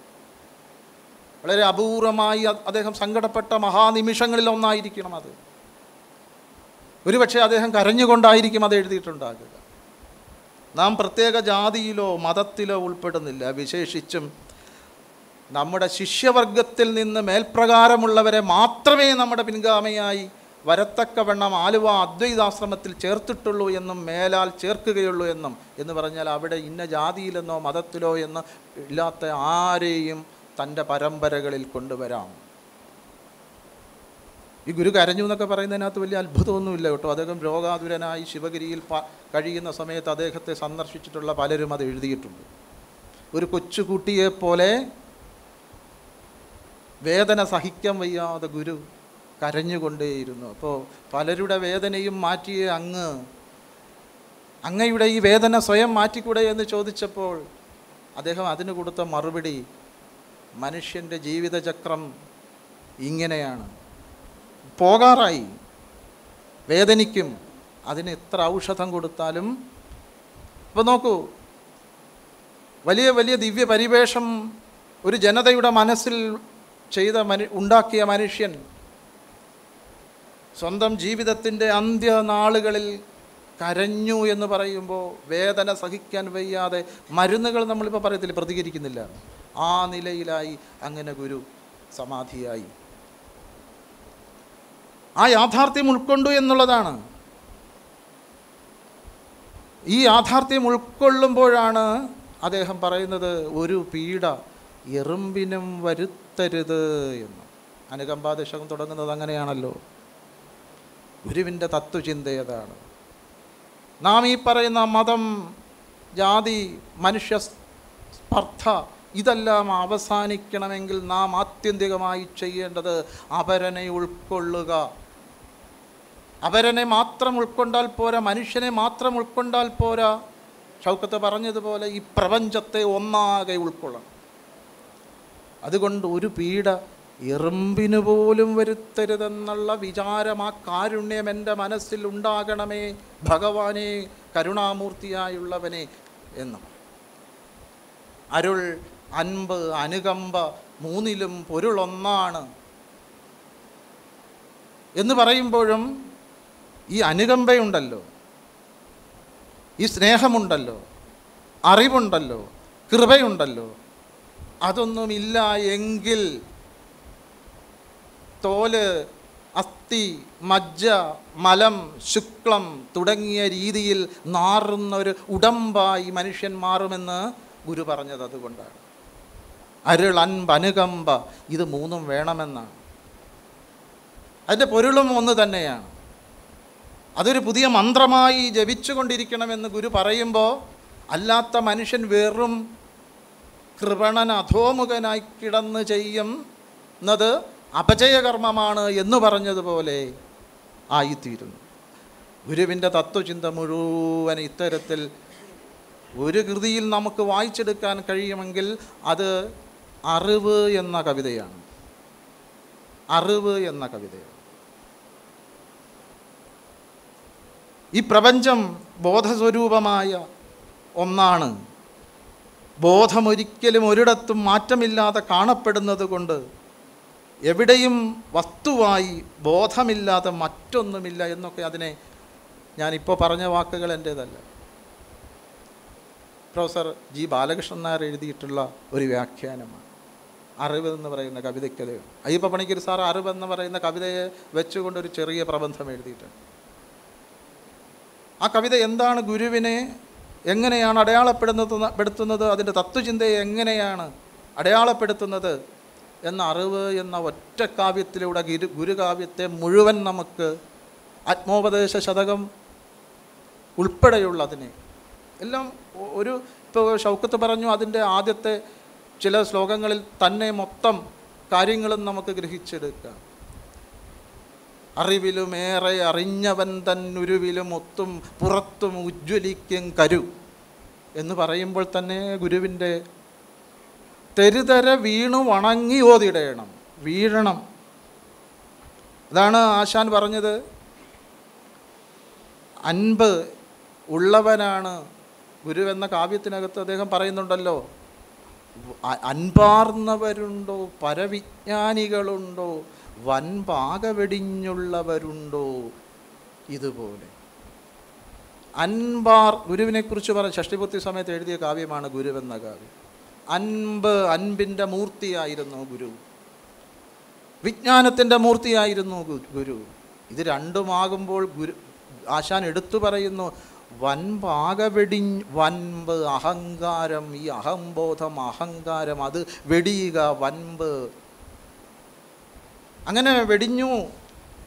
വളരെ അപൂർവമായി അദ്ദേഹം സങ്കടപ്പെട്ട മഹാനിമിഷങ്ങളിൽ ഒന്നായിരിക്കണം അത്. ഒരുപക്ഷെ അദ്ദേഹം കരഞ്ഞുകൊണ്ടായിരിക്കും അത് എഴുതിയിട്ടുണ്ടാകുക. നാം പ്രത്യേക ജാതിയിലോ മതത്തിലോ ഉൾപ്പെടുന്നില്ല. വിശേഷിച്ചും നമ്മുടെ ശിഷ്യവർഗത്തിൽ നിന്ന് മേൽപ്രകാരമുള്ളവരെ മാത്രമേ നമ്മുടെ പിൻഗാമിയായി വരത്തക്കവണ്ണം ആലുവ അദ്വൈതാശ്രമത്തിൽ ചേർത്തിട്ടുള്ളൂ എന്നും മേലാൽ ചേർക്കുകയുള്ളൂ എന്നും എന്ന് പറഞ്ഞാൽ അവിടെ ഇന്ന ജാതിയിലെന്നോ മതത്തിലോ എന്ന് ഇല്ലാത്ത ആരെയും തൻ്റെ പരമ്പരകളിൽ കൊണ്ടുവരാം. ഈ ഗുരു കരഞ്ഞു എന്നൊക്കെ പറയുന്നതിനകത്ത് വലിയ അത്ഭുതമൊന്നുമില്ല കേട്ടോ. അദ്ദേഹം രോഗാതുരനായി ശിവഗിരിയിൽ പ കഴിയുന്ന സമയത്ത് അദ്ദേഹത്തെ സന്ദർശിച്ചിട്ടുള്ള പലരും അത് എഴുതിയിട്ടുണ്ട്. ഒരു കൊച്ചുകുട്ടിയെപ്പോലെ വേദന സഹിക്കാൻ വയ്യാതെ ഗുരു കരഞ്ഞുകൊണ്ടേയിരുന്നു. അപ്പോൾ പലരുടെ വേദനയും മാറ്റിയ അങ്ങ് അങ്ങയുടെ ഈ വേദന സ്വയം മാറ്റിക്കൂടെ എന്ന് ചോദിച്ചപ്പോൾ അദ്ദേഹം അതിന് കൊടുത്ത മറുപടി, മനുഷ്യൻ്റെ ജീവിതചക്രം ഇങ്ങനെയാണ്, പോകാറായി, വേദനിക്കും, അതിന് എത്ര ഔഷധം കൊടുത്താലും. അപ്പോൾ നോക്കൂ, വലിയ വലിയ ദിവ്യ പരിവേഷം ഒരു ജനതയുടെ മനസ്സിൽ ചെയ്ത മനു ഉണ്ടാക്കിയ മനുഷ്യൻ സ്വന്തം ജീവിതത്തിൻ്റെ അന്ത്യനാളുകളിൽ കരഞ്ഞു എന്ന് പറയുമ്പോൾ വേദന സഹിക്കാൻ വയ്യാതെ മരുന്നുകൾ നമ്മളിപ്പോൾ പറയത്തില്ല, പ്രതികരിക്കുന്നില്ല, ആ നിലയിലായി അങ്ങനെ ഗുരു സമാധിയായി. ആ യാഥാർത്ഥ്യം ഉൾക്കൊണ്ടു എന്നുള്ളതാണ്. ഈ യാഥാർത്ഥ്യം ഉൾക്കൊള്ളുമ്പോഴാണ് അദ്ദേഹം പറയുന്നത്, ഒരു പീഡ എറുമ്പിനും വരുത്തരുത് എന്ന്. അനുകമ്പാദശകം തുടങ്ങുന്നത് അങ്ങനെയാണല്ലോ. ഗുരുവിൻ്റെ തത്വചിന്തയതാണ്. നാം ഈ പറയുന്ന മതം, ജാതി, മനുഷ്യ സ്പർദ്ധ ഇതെല്ലാം അവസാനിക്കണമെങ്കിൽ നാം ആത്യന്തികമായി ചെയ്യേണ്ടത് അപരനെ ഉൾക്കൊള്ളുക. അപരനെ മാത്രം ഉൾക്കൊണ്ടാൽ പോരാ, മനുഷ്യനെ മാത്രം ഉൾക്കൊണ്ടാൽ പോരാ. ഷൗക്കത്ത് പറഞ്ഞതുപോലെ ഈ പ്രപഞ്ചത്തെ ഒന്നാകെ ഉൾക്കൊള്ളണം. അതുകൊണ്ട് ഒരു പീഡ എറുമ്പിന് പോലും വരുത്തരുതെന്നുള്ള വിചാരം, ആ കാരുണ്യം എൻ്റെ മനസ്സിൽ ഉണ്ടാകണമേ ഭഗവാനെ, കരുണാമൂർത്തിയായുള്ളവനെ എന്ന്. അരുൾ, അൻപ്, അനുകമ്പ മൂന്നിലും പൊരുളൊന്നാണ് എന്ന് പറയുമ്പോഴും ഈ അനുകമ്പയുണ്ടല്ലോ, ഈ സ്നേഹമുണ്ടല്ലോ, അറിവുണ്ടല്ലോ, കൃപയുണ്ടല്ലോ, അതൊന്നുമില്ല എങ്കിൽ തോല്, അസ്ഥി, മജ്ജ, മലം, ശുക്ലം തുടങ്ങിയ രീതിയിൽ നാറുന്ന ഒരു ഉടമ്പായി മനുഷ്യൻ മാറുമെന്ന് ഗുരു പറഞ്ഞത് അതുകൊണ്ടാണ്. അരുൾ, അൻപ്, അനുകമ്പ ഇത് മൂന്നും വേണമെന്നാണ്. അതിൻ്റെ പൊരുളും ഒന്ന് തന്നെയാണ്. അതൊരു പുതിയ മന്ത്രമായി ജപിച്ചുകൊണ്ടിരിക്കണമെന്ന് ഗുരു പറയുമ്പോൾ, അല്ലാത്ത മനുഷ്യൻ വെറും കൃപണൻ അധോമുഖനായി കിടന്ന് ചെയ്യുന്നത് അപജയകർമ്മമാണ് എന്ന് പറഞ്ഞതുപോലെ ആയിത്തീരുന്നു. ഗുരുവിൻ്റെ തത്വചിന്ത മുഴുവൻ ഇത്തരത്തിൽ ഒരു കൃതിയിൽ നമുക്ക് വായിച്ചെടുക്കാൻ കഴിയുമെങ്കിൽ അത് അറിവ് എന്ന കവിതയാണ്. അറിവ് എന്ന കവിതയാണ്. ഈ പ്രപഞ്ചം ബോധസ്വരൂപമായ ഒന്നാണ്. ബോധമൊരിക്കലും ഒരിടത്തും മാറ്റമില്ലാതെ കാണപ്പെടുന്നത് കൊണ്ട് എവിടെയും വസ്തുവായി ബോധമില്ലാതെ മറ്റൊന്നുമില്ല എന്നൊക്കെ, അതിനെ ഞാനിപ്പോൾ പറഞ്ഞ വാക്കുകൾ എൻ്റേതല്ല, പ്രൊഫസർ ജി ബാലകൃഷ്ണൻ നായർ എഴുതിയിട്ടുള്ള ഒരു വ്യാഖ്യാനമാണ് അറിവ് എന്ന് പറയുന്ന കവിതയ്ക്കത്. അയ്യപ്പ പണിക്കർ സാർ അറിവ് എന്ന് പറയുന്ന കവിതയെ വെച്ചുകൊണ്ടൊരു ചെറിയ പ്രബന്ധം എഴുതിയിട്ടുണ്ട്. ആ കവിത എന്താണ്, ഗുരുവിനെ എങ്ങനെയാണ് അടയാളപ്പെടുന്നത് പെടുത്തുന്നത്, അതിൻ്റെ തത്വചിന്തയെ എങ്ങനെയാണ് അടയാളപ്പെടുത്തുന്നത് എന്ന അറിവ് എന്ന ഒറ്റ കാവ്യത്തിലൂടെ ഗുരു ഗുരുകാവ്യത്തെ മുഴുവൻ നമുക്ക്, ആത്മോപദേശ ശതകം ഉൾപ്പെടെയുള്ളതിനെ എല്ലാം ഒരു, ഇപ്പോൾ ഷൗക്കത്ത് പറഞ്ഞു അതിൻ്റെ ആദ്യത്തെ ചില ശ്ലോകങ്ങളിൽ തന്നെ മൊത്തം കാര്യങ്ങളും നമുക്ക് ഗ്രഹിച്ചെടുക്കാം. അറിവിലുമേറെ അറിഞ്ഞവൻ തന്നുരുവിലും ഒത്തും പുറത്തും ഉജ്ജ്വലിക്കും കരു എന്ന് പറയുമ്പോൾ തന്നെ ഗുരുവിൻ്റെ തെരുതര വീണു വണങ്ങി ഓതിടയണം, വീഴണം. അതാണ് ആശാൻ പറഞ്ഞത്. അൻപ് ഉള്ളവനാണ് ഗുരുവെന്ന കാവ്യത്തിനകത്ത് അദ്ദേഹം പറയുന്നുണ്ടല്ലോ, അൻപാർന്നവരുണ്ടോ, പരവിജ്ഞാനികളുണ്ടോ, വൻപാകവെടിഞ്ഞുള്ളവരുണ്ടോ, ഇതുപോലെ അൻപാർ. ഗുരുവിനെക്കുറിച്ച് പറഞ്ഞ ഷഷ്ടിപൂർത്തി സമയത്ത് എഴുതിയ കാവ്യമാണ് ഗുരുവെന്ന കാവ്യം. അൻപ്, അൻപിൻ്റെ മൂർത്തിയായിരുന്നു ഗുരു, വിജ്ഞാനത്തിൻ്റെ മൂർത്തിയായിരുന്നു ഗുരു. ഇത് രണ്ടുമാകുമ്പോൾ ഗുരു ആശാൻ എടുത്തു പറയുന്നു, വൻപാകവെടി വൻപ് അഹങ്കാരം, ഈ അഹംബോധം, അഹങ്കാരം അത് വെടിയുക, വൻപ് അങ്ങനെ വെടിഞ്ഞു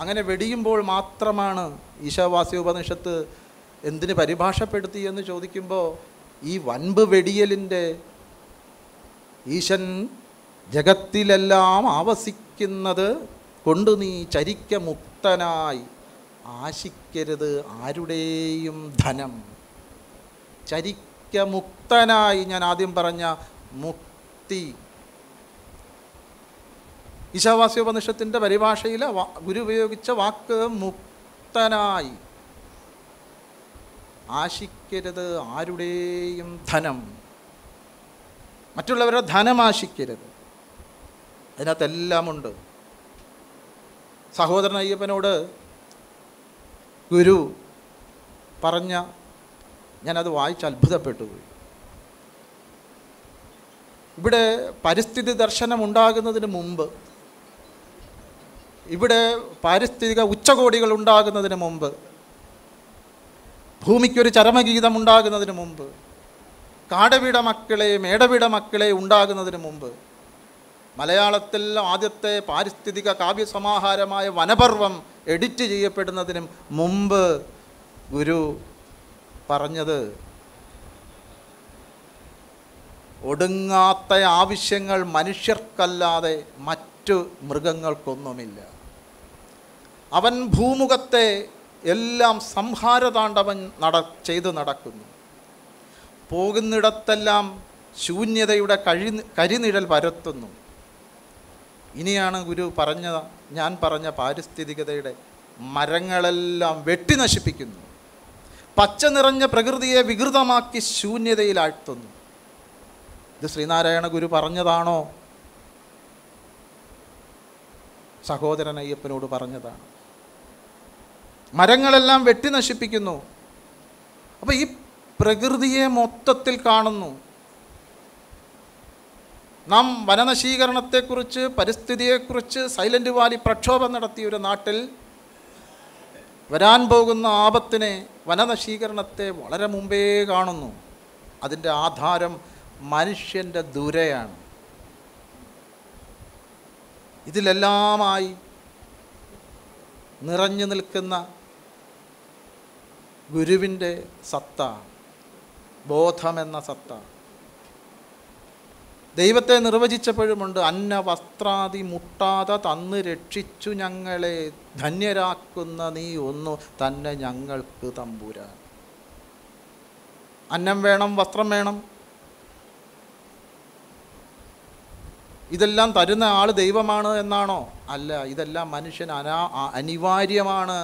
അങ്ങനെ വെടിയുമ്പോൾ മാത്രമാണ് ഈശാവാസ്യ ഉപനിഷത്ത് എന്തിന് പരിഭാഷപ്പെടുത്തി എന്ന് ചോദിക്കുമ്പോൾ ഈ വൻപ് വെടിയലിൻ്റെ ഈശൻ ജഗത്തിലെല്ലാം ആവസിക്കുന്നത് കൊണ്ട് നീ ചരിക്ക മുക്തനായി ആശിക്കരുത് ആരുടെയും ധനം. ചരിക്ക മുക്തനായി, ഞാൻ ആദ്യം പറഞ്ഞ മുക്തി. ഈശാവാസ്യോപനിഷത്തിൻ്റെ പരിഭാഷയിൽ ഗുരു ഉപയോഗിച്ച വാക്ക് മുക്തനായി. ആശിക്കരുത് ആരുടെയും ധനം, മറ്റുള്ളവരുടെ ധനം ആശിക്കരുത്. അതിനകത്തെല്ലാമുണ്ട്. സഹോദരൻ അയ്യപ്പനോട് ഗുരു പറഞ്ഞ, ഞാനത് വായിച്ച് അത്ഭുതപ്പെട്ടു പോയി. ഇവിടെ പരിസ്ഥിതി ദർശനം ഉണ്ടാകുന്നതിന് മുമ്പ്, ഇവിടെ പാരിസ്ഥിതിക ഉച്ചകോടികൾ ഉണ്ടാകുന്നതിന് മുമ്പ്, ഭൂമിക്കൊരു ചരമഗീതം ഉണ്ടാകുന്നതിന് മുമ്പ്, കാടവിട മക്കളെ മേടവിട മക്കളെ ഉണ്ടാകുന്നതിന് മുമ്പ്, മലയാളത്തിൽ ആദ്യത്തെ പാരിസ്ഥിതിക കാവ്യസമാഹാരമായ വനപർവം എഡിറ്റ് ചെയ്യപ്പെടുന്നതിനും മുമ്പ് ഗുരു പറഞ്ഞത്, ഒടുങ്ങാത്ത ആവശ്യങ്ങൾ മനുഷ്യർക്കല്ലാതെ മറ്റു മൃഗങ്ങൾക്കൊന്നുമില്ല. അവൻ ഭൂമുഖത്തെ എല്ലാം സംഹാരതാണ്ഡവൻ നട ചെയ്തു നടക്കുന്നു. പോകുന്നിടത്തെല്ലാം ശൂന്യതയുടെ കഴി കരിനിഴൽ പരത്തുന്നു. ഇനിയാണ് ഗുരു പറഞ്ഞ, ഞാൻ പറഞ്ഞ പാരിസ്ഥിതികതയുടെ മരങ്ങളെല്ലാം വെട്ടി നശിപ്പിക്കുന്നു. പച്ച നിറഞ്ഞ പ്രകൃതിയെ വികൃതമാക്കി ശൂന്യതയിലാഴ്ത്തുന്നു. ഇത് ശ്രീനാരായണ ഗുരു പറഞ്ഞതാണോ? സഹോദരൻ അയ്യപ്പനോട് പറഞ്ഞതാണ്. മരങ്ങളെല്ലാം വെട്ടി നശിപ്പിക്കുന്നു. അപ്പോൾ ഈ പ്രകൃതിയെ മൊത്തത്തിൽ കാണുന്നു. നാം വനനശീകരണത്തെക്കുറിച്ച്, പരിസ്ഥിതിയെക്കുറിച്ച് സൈലൻ്റ് വാലി പ്രക്ഷോഭം നടത്തിയ ഒരു നാട്ടിൽ വരാൻ പോകുന്ന ആപത്തിനെ, വനനശീകരണത്തെ വളരെ മുമ്പേ കാണുന്നു. അതിൻ്റെ ആധാരം മനുഷ്യൻ്റെ ദുരയാണ്. ഇതിലെല്ലാമായി നിറഞ്ഞു നിൽക്കുന്ന ഗുരുവിൻ്റെ സത്ത, ബോധമെന്ന സത്ത. ദൈവത്തെ നിർവചിച്ചപ്പോഴുമുണ്ട്, അന്ന വസ്ത്രാദി മുട്ടാതെ തന്ന് രക്ഷിച്ചു ഞങ്ങളെ ധന്യരാക്കുന്ന നീ ഒന്നു തന്നെ ഞങ്ങൾക്ക് തമ്പുരാൻ. അന്നം വേണം, വസ്ത്രം വേണം, ഇതെല്ലാം തരുന്ന ആൾ ദൈവമാണ് എന്നാണോ? അല്ല, ഇതെല്ലാം മനുഷ്യൻ അനാ അനിവാര്യമാണ്.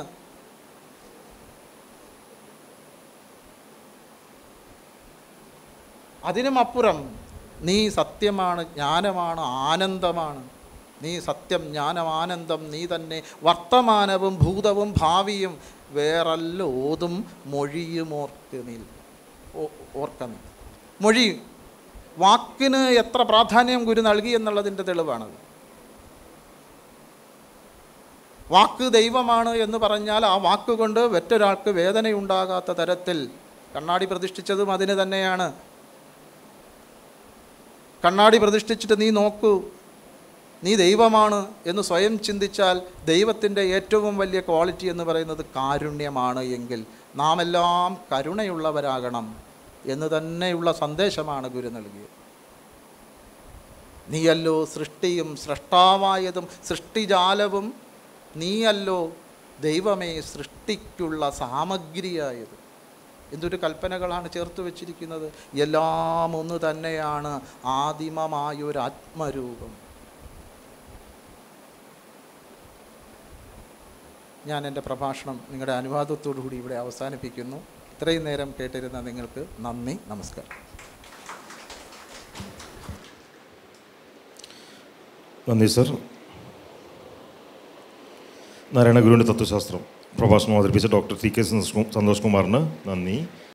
അതിനുമപ്പുറം നീ സത്യമാണ്, ജ്ഞാനമാണ്, ആനന്ദമാണ്. നീ സത്യം, ജ്ഞാനം, ആനന്ദം നീ തന്നെ. വർത്തമാനവും ഭൂതവും ഭാവിയും വേറല്ല ഓതും മൊഴിയും ഓർക്കുന്നിൽ ഓർക്കുന്നില്ല. മൊഴി, വാക്കിന് എത്ര പ്രാധാന്യം ഗുരു നൽകി എന്നുള്ളതിൻ്റെ തെളിവാണത്. വാക്ക് ദൈവമാണ് എന്ന് പറഞ്ഞാൽ ആ വാക്കുകൊണ്ട് മറ്റൊരാൾക്ക് വേദനയുണ്ടാകാത്ത തരത്തിൽ, കണ്ണാടി പ്രതിഷ്ഠിച്ചതും അതിന് തന്നെയാണ്. കണ്ണാടി പ്രതിഷ്ഠിച്ചിട്ട് നീ നോക്കൂ, നീ ദൈവമാണ് എന്ന് സ്വയം ചിന്തിച്ചാൽ ദൈവത്തിൻ്റെ ഏറ്റവും വലിയ ക്വാളിറ്റി എന്ന് പറയുന്നത് കാരുണ്യമാണ് എങ്കിൽ നാം എല്ലാം കരുണയുള്ളവരാകണം എന്ന് തന്നെയുള്ള സന്ദേശമാണ് ഗുരു നൽകിയത്. നീയല്ലോ സൃഷ്ടിയും സൃഷ്ടാവായതും സൃഷ്ടിജാലവും, നീയല്ലോ ദൈവമേ സൃഷ്ടിക്കുള്ള സാമഗ്രിയായത്. എന്തൊരു കൽപ്പനകളാണ് ചേർത്ത് വച്ചിരിക്കുന്നത്. എല്ലാം ഒന്ന് തന്നെയാണ്, ആദിമമായൊരാത്മരൂപം. ഞാൻ എൻ്റെ പ്രഭാഷണം നിങ്ങളുടെ അനുവാദത്തോടു കൂടി ഇവിടെ അവസാനിപ്പിക്കുന്നു. ഇത്രയും നേരം കേട്ടിരുന്ന നിങ്ങൾക്ക് നന്ദി, നമസ്കാരം. നന്ദി സർ. നാരായണ ഗുരുവിൻ്റെ തത്വശാസ്ത്രം പ്രഭാഷണം അവതരിപ്പിച്ച ഡോക്ടർ ടി കെ സന്തോഷ് കുമാറിന് നന്ദി.